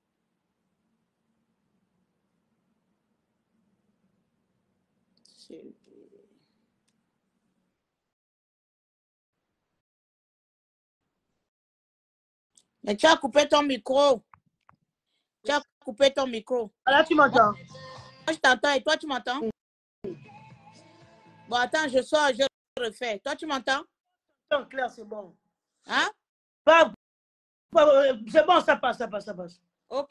Mais tu as coupé ton micro. Tu as coupé ton micro. Là, tu m'entends. Moi, je t'entends et toi, tu m'entends? Bon, attends, je sors, je refais. Toi, tu m'entends? Non, Claire, c'est bon. Hein? Pas, pas, c'est bon, ça passe, ça passe, ça passe. Ok.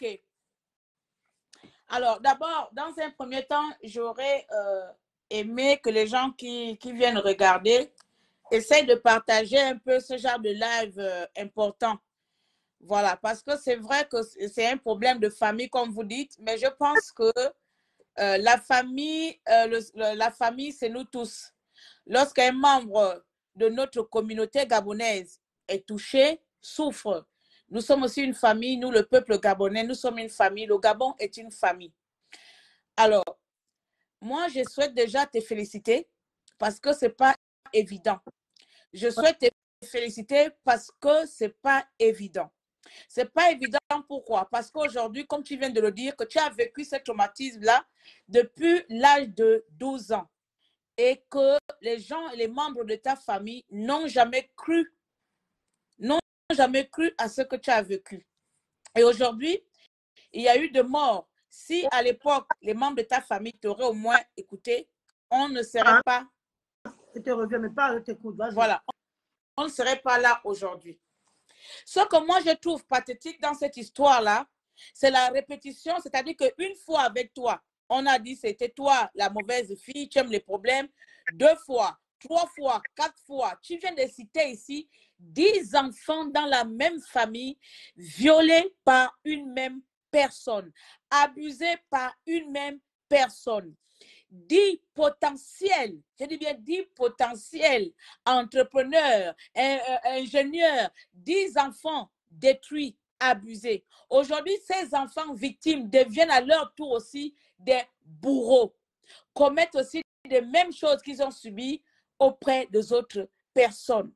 Alors, d'abord, dans un premier temps, j'aurais euh, aimé que les gens qui, qui viennent regarder essayent de partager un peu ce genre de live euh, important. Voilà, parce que c'est vrai que c'est un problème de famille, comme vous dites, mais je pense que euh, la famille, euh, le, le, la famille, c'est nous tous. Lorsqu'un membre de notre communauté gabonaise est touché, souffre, nous sommes aussi une famille, nous, le peuple gabonais, nous sommes une famille. Le Gabon est une famille. Alors, moi, je souhaite déjà te féliciter parce que ce n'est pas évident. Je souhaite te féliciter parce que ce n'est pas évident. Ce n'est pas évident, pourquoi? Parce qu'aujourd'hui, comme tu viens de le dire, que tu as vécu ce traumatisme-là depuis l'âge de douze ans et que les gens, les membres de ta famille n'ont jamais cru, n'ont jamais cru à ce que tu as vécu. Et aujourd'hui, il y a eu de morts. Si à l'époque, les membres de ta famille t'auraient au moins écouté, on ne serait pas... Je te reviens, mais pas, je t'écoute. Voilà, on ne serait pas là aujourd'hui. Ce que moi, je trouve pathétique dans cette histoire-là, c'est la répétition, c'est-à-dire qu'une fois avec toi, on a dit c'était toi la mauvaise fille, tu aimes les problèmes. Deux fois, trois fois, quatre fois, tu viens de citer ici dix enfants dans la même famille, violés par une même personne, abusés par une même personne. Dix potentiels, je dis bien dix potentiels entrepreneurs, ingénieurs, dix enfants détruits, abusés. Aujourd'hui, ces enfants victimes deviennent à leur tour aussi des bourreaux, commettent aussi les mêmes choses qu'ils ont subies auprès des autres personnes.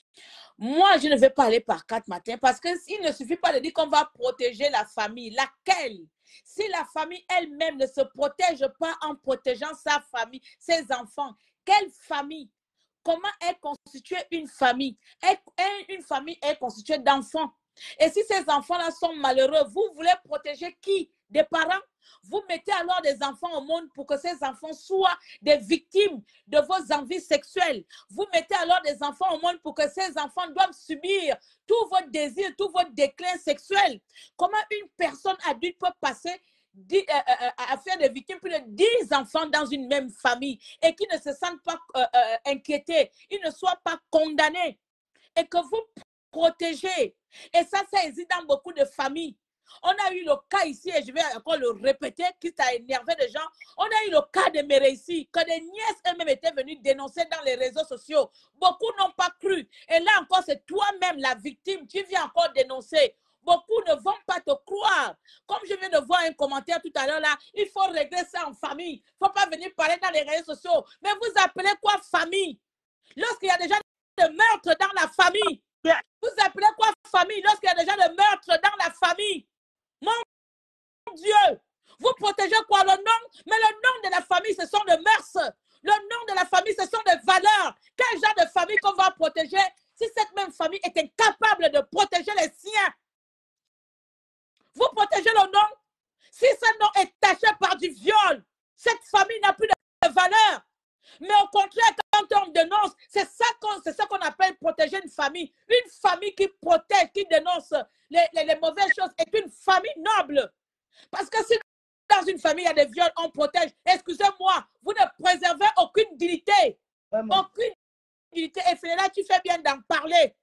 Moi, je ne vais pas aller par quatre matins parce qu'il ne suffit pas de dire qu'on va protéger la famille. Laquelle? Si la famille elle-même ne se protège pas en protégeant sa famille, ses enfants, quelle famille? Comment est constituée une famille? Une famille est constituée d'enfants. Et si ces enfants-là sont malheureux, vous voulez protéger qui? Des parents? Vous mettez alors des enfants au monde pour que ces enfants soient des victimes de vos envies sexuelles. Vous mettez alors des enfants au monde pour que ces enfants doivent subir tous vos désirs, tous vos déclins sexuels. Comment une personne adulte peut passer à faire des victimes plus de dix enfants dans une même famille et qui ne se sentent pas euh, euh, inquiétés, ils ne soient pas condamnés et que vous protégez? Et ça, ça existe dans beaucoup de familles. On a eu le cas ici, et je vais encore le répéter, qui t'a énervé des gens. On a eu le cas de Méré ici, que des nièces elles-mêmes étaient venues dénoncer dans les réseaux sociaux. Beaucoup n'ont pas cru. Et là encore, c'est toi-même la victime. Tu viens encore dénoncer. Beaucoup ne vont pas te croire. Comme je viens de voir un commentaire tout à l'heure là, il faut régler ça en famille. Il ne faut pas venir parler dans les réseaux sociaux. Mais vous appelez quoi famille? Lorsqu'il y a déjà de meurtres dans la famille. Vous appelez quoi famille lorsqu'il y a déjà de meurtres dans la famille? Mon Dieu, vous protégez quoi? Le nom? Mais le nom de la famille, ce sont des mœurs. Le nom de la famille, ce sont des valeurs. Quel genre de famille qu'on va protéger si cette même famille est incapable de protéger les siens? Vous protégez le nom? Si ce nom est taché par du viol, cette famille n'a plus de valeur. Mais au contraire, quand on dénonce, c'est ça qu'on c'est ça qu'on appelle protéger une famille. Une famille qui protège, qui dénonce les, les, les mauvaises choses est une famille noble. Parce que si dans une famille il y a des viols, on protège. Excusez-moi, vous ne préservez aucune dignité. Vraiment. Aucune dignité. Et Fénéla, tu fais bien d'en parler.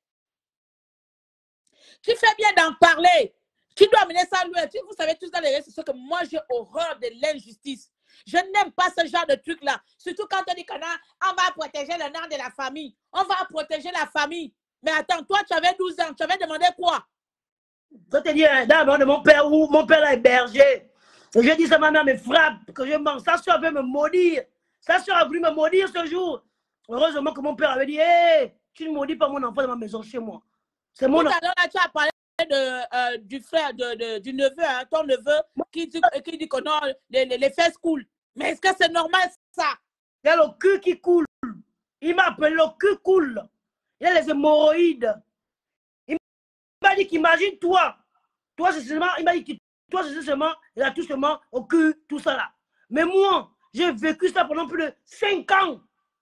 Tu fais bien d'en parler. Tu dois amener ça loin. Vous savez tous dans les réseaux sociaux que moi j'ai horreur de l'injustice. Je n'aime pas ce genre de truc-là. Surtout quand on dit qu'on on va protéger le nom de la famille. On va protéger la famille. Mais attends, toi, tu avais douze ans. Tu avais demandé quoi? Je te dis, d'abord de mon père, où mon père est berger. Et je dis, ça ma mère me frappe, que je mange. Sa soeur veut me maudire. Sa soeur a voulu me maudire ce jour. Heureusement que mon père avait dit, hé, hey, tu ne maudis pas mon enfant dans ma maison chez moi. C'est mon enfant. Tout à l'heure, tu as parlé de, euh, du frère, de, de, du neveu, hein, ton neveu, qui dit, qui dit que non, les, les, les fesses coulent. Mais est-ce que c'est normal ça? Il a le cul qui coule. Il m'a appelé le cul coule. Il a les hémorroïdes. Il m'a dit qu'imagine toi. Toi, c'est seulement, il m'a dit que toi, c'est seulement, il a tout seulement au cul, tout ça là. Mais moi, j'ai vécu ça pendant plus de cinq ans.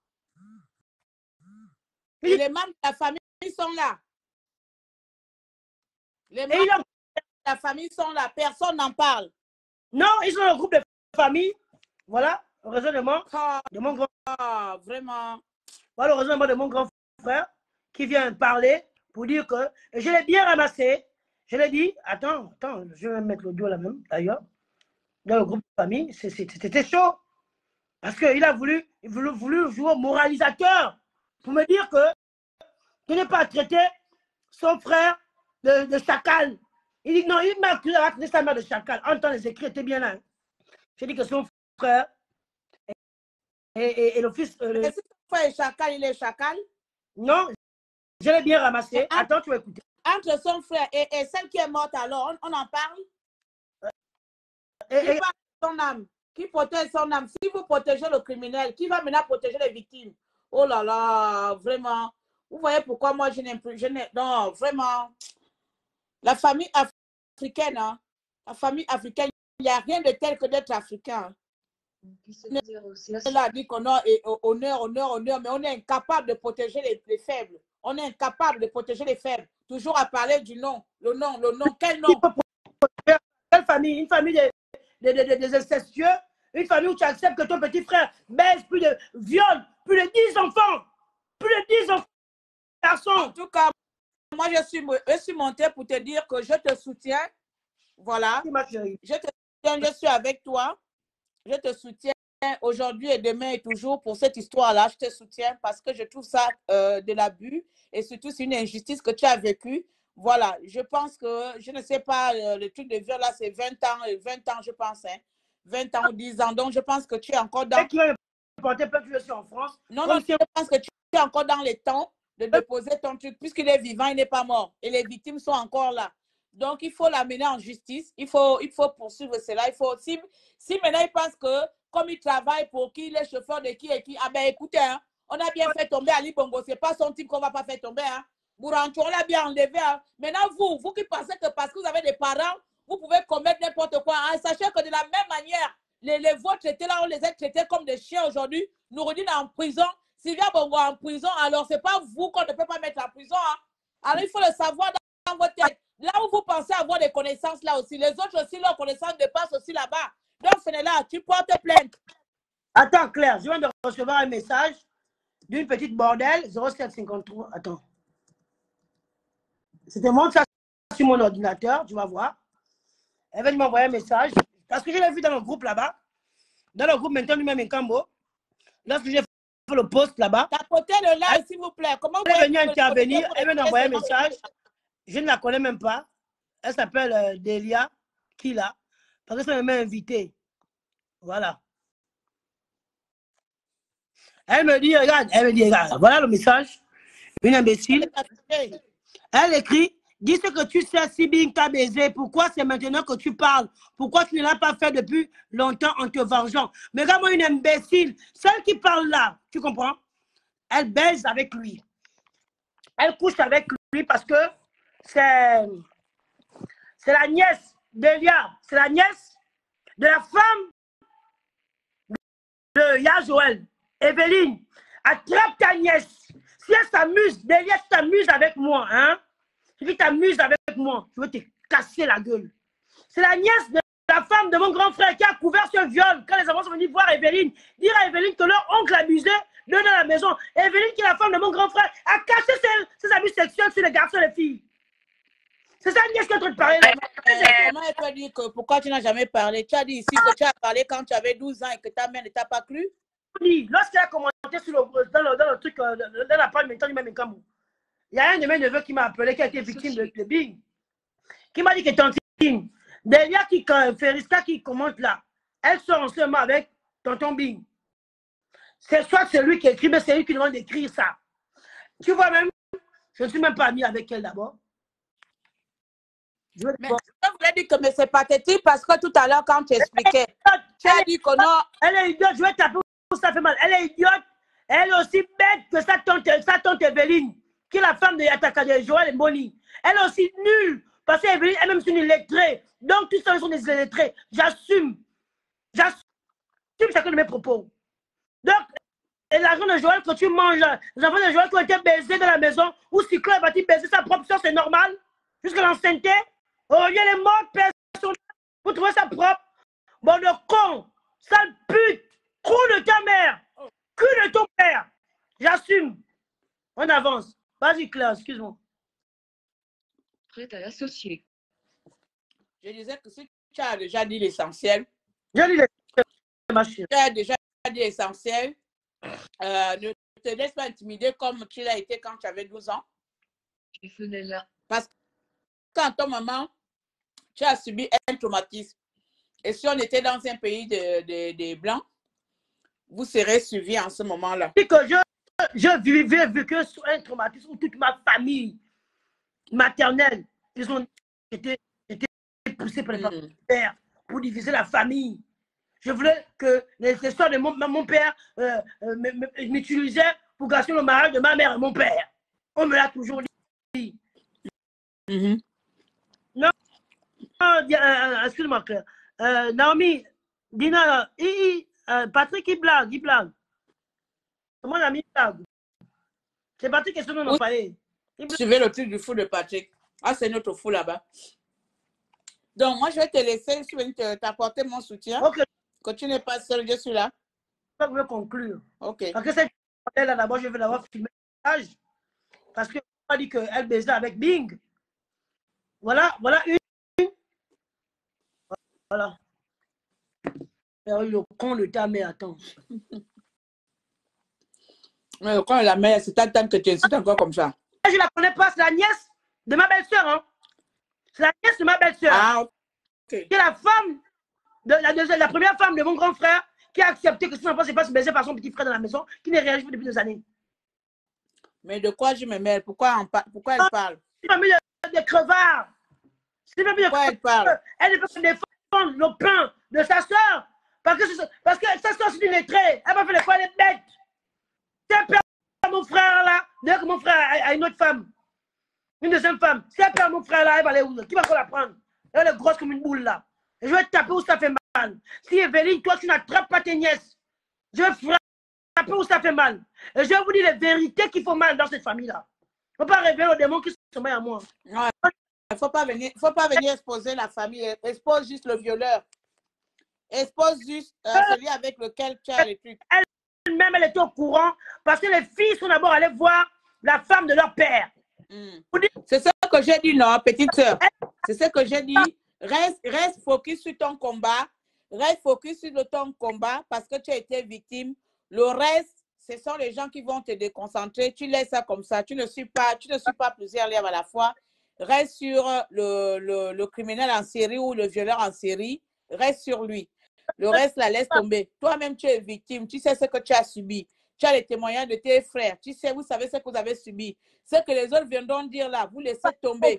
Et les membres de la famille sont là. Les membres a... de la famille sont là. Personne n'en parle. Non, ils sont dans le groupe de famille. Voilà, heureusement, ah, de mon grand ah, vraiment. Voilà, heureusement, de mon grand frère qui vient parler pour dire que je l'ai bien ramassé. Je l'ai dit, attends, attends, je vais mettre l'audio là même, d'ailleurs, dans le groupe de famille, c'était chaud. Parce qu'il a voulu, il voulu, voulu jouer au moralisateur pour me dire que tu n'es pas traité son frère de, de chacal. Il dit non, il m'a accusé d'avoir traité sa mère de chacal. Entends les écrits, était bien là. Hein. J'ai dit que son frère et, et, et le fils. Euh, le... Et si ton frère est chacal, il est chacal? Non, je l'ai bien ramassé. Entre, attends, tu vas écouter. Entre son frère et, et celle qui est morte alors, on, on en parle? Et, qui et... parle de son âme? Qui protège son âme? Si vous protégez le criminel, qui va maintenant protéger les victimes? Oh là là, vraiment. Vous voyez pourquoi moi je n'aime plus. Je non, vraiment. La famille africaine, hein, la famille africaine, il n'y a rien de tel que d'être africain. Là, dit qu'on a honneur, honneur, honneur, mais on est incapable de protéger les, les faibles. On est incapable de protéger les faibles. Toujours à parler du nom. Le nom, le nom, quel nom? Quelle famille? Une famille des de, de, de, de incestueux, une famille où tu acceptes que ton petit frère baisse plus de viol, plus de dix enfants, plus de dix enfants, garçons. En tout cas, moi je suis, je suis montée pour te dire que je te soutiens. Voilà. Je te soutiens, je suis avec toi. Je te soutiens aujourd'hui et demain et toujours pour cette histoire-là. Je te soutiens parce que je trouve ça euh, de l'abus et surtout c'est une injustice que tu as vécue. Voilà, je pense que, je ne sais pas, euh, le truc de viol là, c'est vingt ans, vingt ans, je pense, hein. vingt ans ou dix ans. Donc, je pense que tu es encore dans... Qui a porté plainte en France. Non, non, je pense que tu es encore dans les temps de déposer ton truc. Puisqu'il est vivant, il n'est pas mort. Et les victimes sont encore là. Donc, il faut l'amener en justice. Il faut, il faut poursuivre cela. Il faut, si, si maintenant, il pense que, comme il travaille pour qui, les chauffeurs de qui et qui, ah ben écoutez, hein, on a bien fait tomber Ali Bongo. Ce n'est pas son type qu'on ne va pas faire tomber, hein. Bourancho, on l'a bien enlevé. Hein. Maintenant, vous, vous qui pensez que parce que vous avez des parents, vous pouvez commettre n'importe quoi. Hein. Sachez que de la même manière, les, les vôtres étaient là, on les a traités comme des chiens aujourd'hui. Noureddine en prison, Sylvia Bongo en prison. Alors, ce n'est pas vous qu'on ne peut pas mettre en prison. Hein. Alors, il faut le savoir dans, dans votre tête. Là où vous pensez avoir des connaissances, là aussi, les autres aussi, leurs connaissances dépassent aussi là-bas. Donc, Fénéla, tu portes plainte. Attends, Claire, je viens de recevoir un message d'une petite bordel, zéro sept cinquante-trois. Attends. C'était montre ça sur mon ordinateur, tu vas voir. Elle va m'envoyer un message. Parce que je l'ai vu dans le groupe là-bas. Dans le groupe maintenant, lui-même, Cambo. Lorsque j'ai fait le post là-bas. Tapotez le live, s'il vous plaît. Comment elle est venue intervenir. Elle vient d'envoyer un message. Je ne la connais même pas. Elle s'appelle euh, Delia. Qui là? Parce que ça m'a invité. Voilà. Elle me dit, regarde, elle me dit, regarde, voilà le message. Une imbécile. Elle écrit, dis ce que tu sais si Bing t'a baisé. Pourquoi c'est maintenant que tu parles? Pourquoi tu ne l'as pas fait depuis longtemps en te vengeant? Mais regarde-moi une imbécile. Celle qui parle là, tu comprends? Elle baise avec lui. Elle couche avec lui parce que c'est c'est la nièce d'Elia. C'est la nièce de la femme de Ya Joël. Evelyne, attrape ta nièce. Si elle s'amuse, Delia t'amuse avec moi, hein? Si tu t'amuses avec moi, je veux te casser la gueule. C'est la nièce de la femme de mon grand frère qui a couvert ce viol. Quand les enfants sont venus voir Evelyne, dire à Evelyne que leur oncle abusé de dans la maison. Evelyne, qui est la femme de mon grand frère, a caché ses, ses abus sexuels sur les garçons et les filles. C'est ça, nièce qui est en train de parler. Comment elle peut dire que pourquoi tu n'as jamais parlé? Tu as dit ici que tu as parlé quand tu avais douze ans et que ta mère ne t'a pas cru? Lorsqu'elle a commenté sur le, dans, le, dans le truc, dans la page maintenant du même Camou, il y a un de mes neveux qui m'a appelé, qui a été victime de, de Bing, qui m'a dit que Tantine, Delia qui Feriska qui commente là, elle sort ensemble avec tonton Bing. C'est soit celui qui écrit, mais c'est lui qui demande d'écrire ça. Tu vois même, je ne suis même pas ami avec elle d'abord. Je mais je voulais dire que c'est pathétique parce que tout à l'heure, quand tu expliquais, tu as dit que non. Elle est idiote, je vais taper où ça fait mal. Elle est idiote, elle est aussi bête que sa tante, sa tante Evelyne, qui est la femme de Yataka de Joël et Moni. Elle est aussi nulle, parce qu'Evelyne elle-même c'est une illettrée. Donc tous ça sont des illettrés. J'assume. J'assume chacun de mes propos. Donc, et l'argent de Joël que tu manges, les enfants de Joël qui ont été baisés dans la maison, ou si Claude va-t-il baiser sa propre soeur, c'est normal? Jusqu'à l'ancienneté? Oh, il y a les morts, personne. Vous trouvez ça propre? Bon, de con, sale pute, trou de ta mère, cul de ton père. J'assume. On avance. Vas-y, Claire, excuse-moi. Prête à l'associer. Je disais que si tu as déjà dit l'essentiel. J'ai dit l'essentiel, ma chérie. Tu as déjà dit l'essentiel. Euh, ne te laisse pas intimider comme tu l'as été quand tu avais douze ans. Je faisais là. Parce que quand ton maman, tu as subi un traumatisme. Et si on était dans un pays de, de, de blancs, vous serez suivi en ce moment-là. Que je, je vivais vécu sur un traumatisme où toute ma famille maternelle, ils ont été, été poussés par les mm. pères pour diviser la famille. Je voulais que les histoires de mon, mon père euh, euh, m'utilisaient pour gâcher le mariage de ma mère et mon père. On me l'a toujours dit. Mm-hmm. Non, non euh, excuse-moi, Claire. Euh, Naomi, Dina, i, i, euh, Patrick, il blague, il blague. Mon ami blague. C'est Patrick qui est sur nous, on parlait. Suivez le truc du fou de Patrick. Ah, c'est notre fou là-bas. Donc, moi, je vais te laisser, je vais t'apporter mon soutien. Ok. Que tu n'es pas seul, je suis là. Je veux conclure. Ok. Parce que cette là d'abord, je vais l'avoir filmé. Parce que on a dit qu'elle baisait avec Bing. Voilà, voilà une. Voilà. Le con de ta mère, attends. Mais le con de la mère, c'est ta tante que tu incites encore comme ça. Je ne la connais pas, c'est la nièce de ma belle-sœur. Hein. C'est la nièce de ma belle-sœur. Ah, ok. C'est la femme, de, la, deuxième, la première femme de mon grand frère qui a accepté que son enfant se fasse baiser par son petit frère dans la maison, qui n'est réagi depuis des années. Mais de quoi je me mêle? Pourquoi, on par... Pourquoi elle parle? C'est une famille de, de crevards. C'est une famille de Pourquoi elle parle? Elle ne peut pas défendre le pain de sa soeur. Parce que, parce que sa soeur, c'est une lettrée. Elle va faire les fois, elle est bête. C'est un père mon frère là. D'ailleurs que mon frère a, a une autre femme. Une deuxième femme. Si elle perd mon frère là, elle va aller où? Qui va encore la prendre? Elle est grosse comme une boule là. Et je vais taper où ça fait mal. Si Evelyne, toi, tu n'attrapes pas tes nièces, je vais frapper où ça fait mal. Et je vais vous dire les vérités qui font mal dans cette famille-là. Il ne faut pas révéler aux démons qui sont mal à moi. Il ne faut pas venir, faut pas venir exposer la famille. Expose juste le violeur. Expose juste euh, celui avec lequel tu as les trucs. Elle-même, elle était au courant parce que les filles sont d'abord allées voir la femme de leur père. Mm. C'est ça que j'ai dit, non, petite soeur. C'est ce que j'ai dit. Reste, reste focus sur ton combat. Reste focus sur le, ton combat parce que tu as été victime. Le reste, ce sont les gens qui vont te déconcentrer. Tu laisses ça comme ça. Tu ne suis pas, tu ne suis pas plusieurs lèvres à la fois. Reste sur le, le, le criminel en série ou le violeur en série. Reste sur lui. Le reste, la laisse tomber. Toi-même, tu es victime. Tu sais ce que tu as subi. Tu as les témoignages de tes frères. Tu sais, vous savez ce que vous avez subi. Ce que les autres viendront dire là, vous laissez tomber.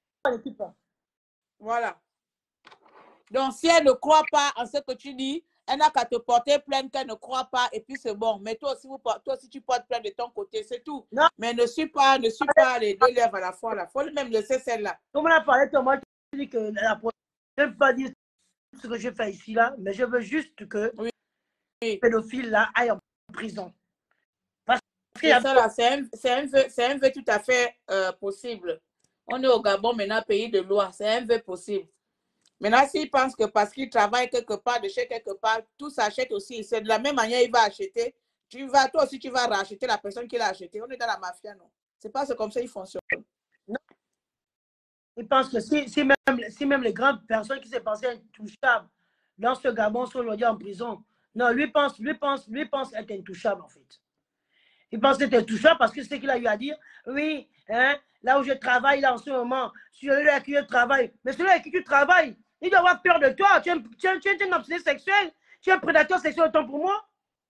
Voilà. Donc, si elle ne croit pas en ce que tu dis, elle n'a qu'à te porter plainte qu'elle ne croit pas et puis c'est bon. Mais toi aussi, vous, toi aussi, tu portes plainte de ton côté, c'est tout. Non. Mais ne suis pas, ne suis pas les deux lèvres à la fois. Il faut même laisser celle-là. Comme on a parlé, moi, je dis que la je ne veux pas dire ce que je fais ici, là, mais je veux juste que oui. Le pédophile là aille en prison. Parce que c'est ça, là, c'est un, un, vœu, un vœu tout à fait euh, possible. On est au Gabon maintenant, pays de loi. C'est un vœu possible. Maintenant, s'il pense que parce qu'il travaille quelque part, de chez quelque part, tout s'achète aussi. C'est de la même manière, il va acheter. Tu vas, toi aussi, tu vas racheter la personne qui l'a acheté. On est dans la mafia, non? C'est pas comme ça qu'il fonctionne. Non. Il pense que si, si, même, si même les grandes personnes qui s'est pensées intouchables dans ce Gabon sont aujourd'hui en prison, non, lui pense, lui pense, lui pense être intouchable en fait. Il pense être intouchable parce que c'est ce qu'il a eu à dire. Oui, hein, là où je travaille, là en ce moment, celui avec qui je travaille, mais celui avec qui tu travailles, il doit avoir peur de toi. Tu es, tu es, tu es un obsédé sexuel, tu es un prédateur sexuel autant pour moi.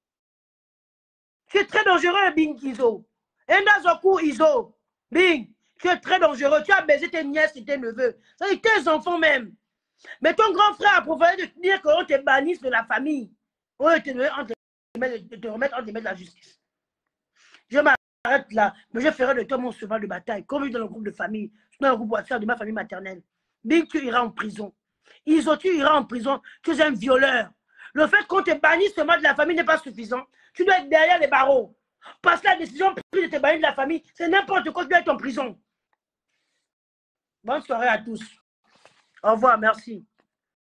Tu es très dangereux, Bing Iso. Endazoku Iso. Bing, tu es très dangereux. Tu as baisé tes nièces et tes neveux. Ça dit tes enfants même. Mais ton grand frère a proposé de te dire qu'on te bannisse de la famille. On te, on te, te, te remettre en te mettre la justice. Je m'arrête là, mais je ferai de toi mon cheval de bataille, comme dans le groupe de famille, dans le groupe WhatsApp de ma famille maternelle. Bing, tu iras en prison. Iso, tu iras en prison. Tu es un violeur. Le fait qu'on te bannisse seulement de la famille n'est pas suffisant. Tu dois être derrière les barreaux. Parce que la décision prise de te bannir de la famille, c'est n'importe quoi, tu dois être en prison. Bonne soirée à tous. Au revoir, merci.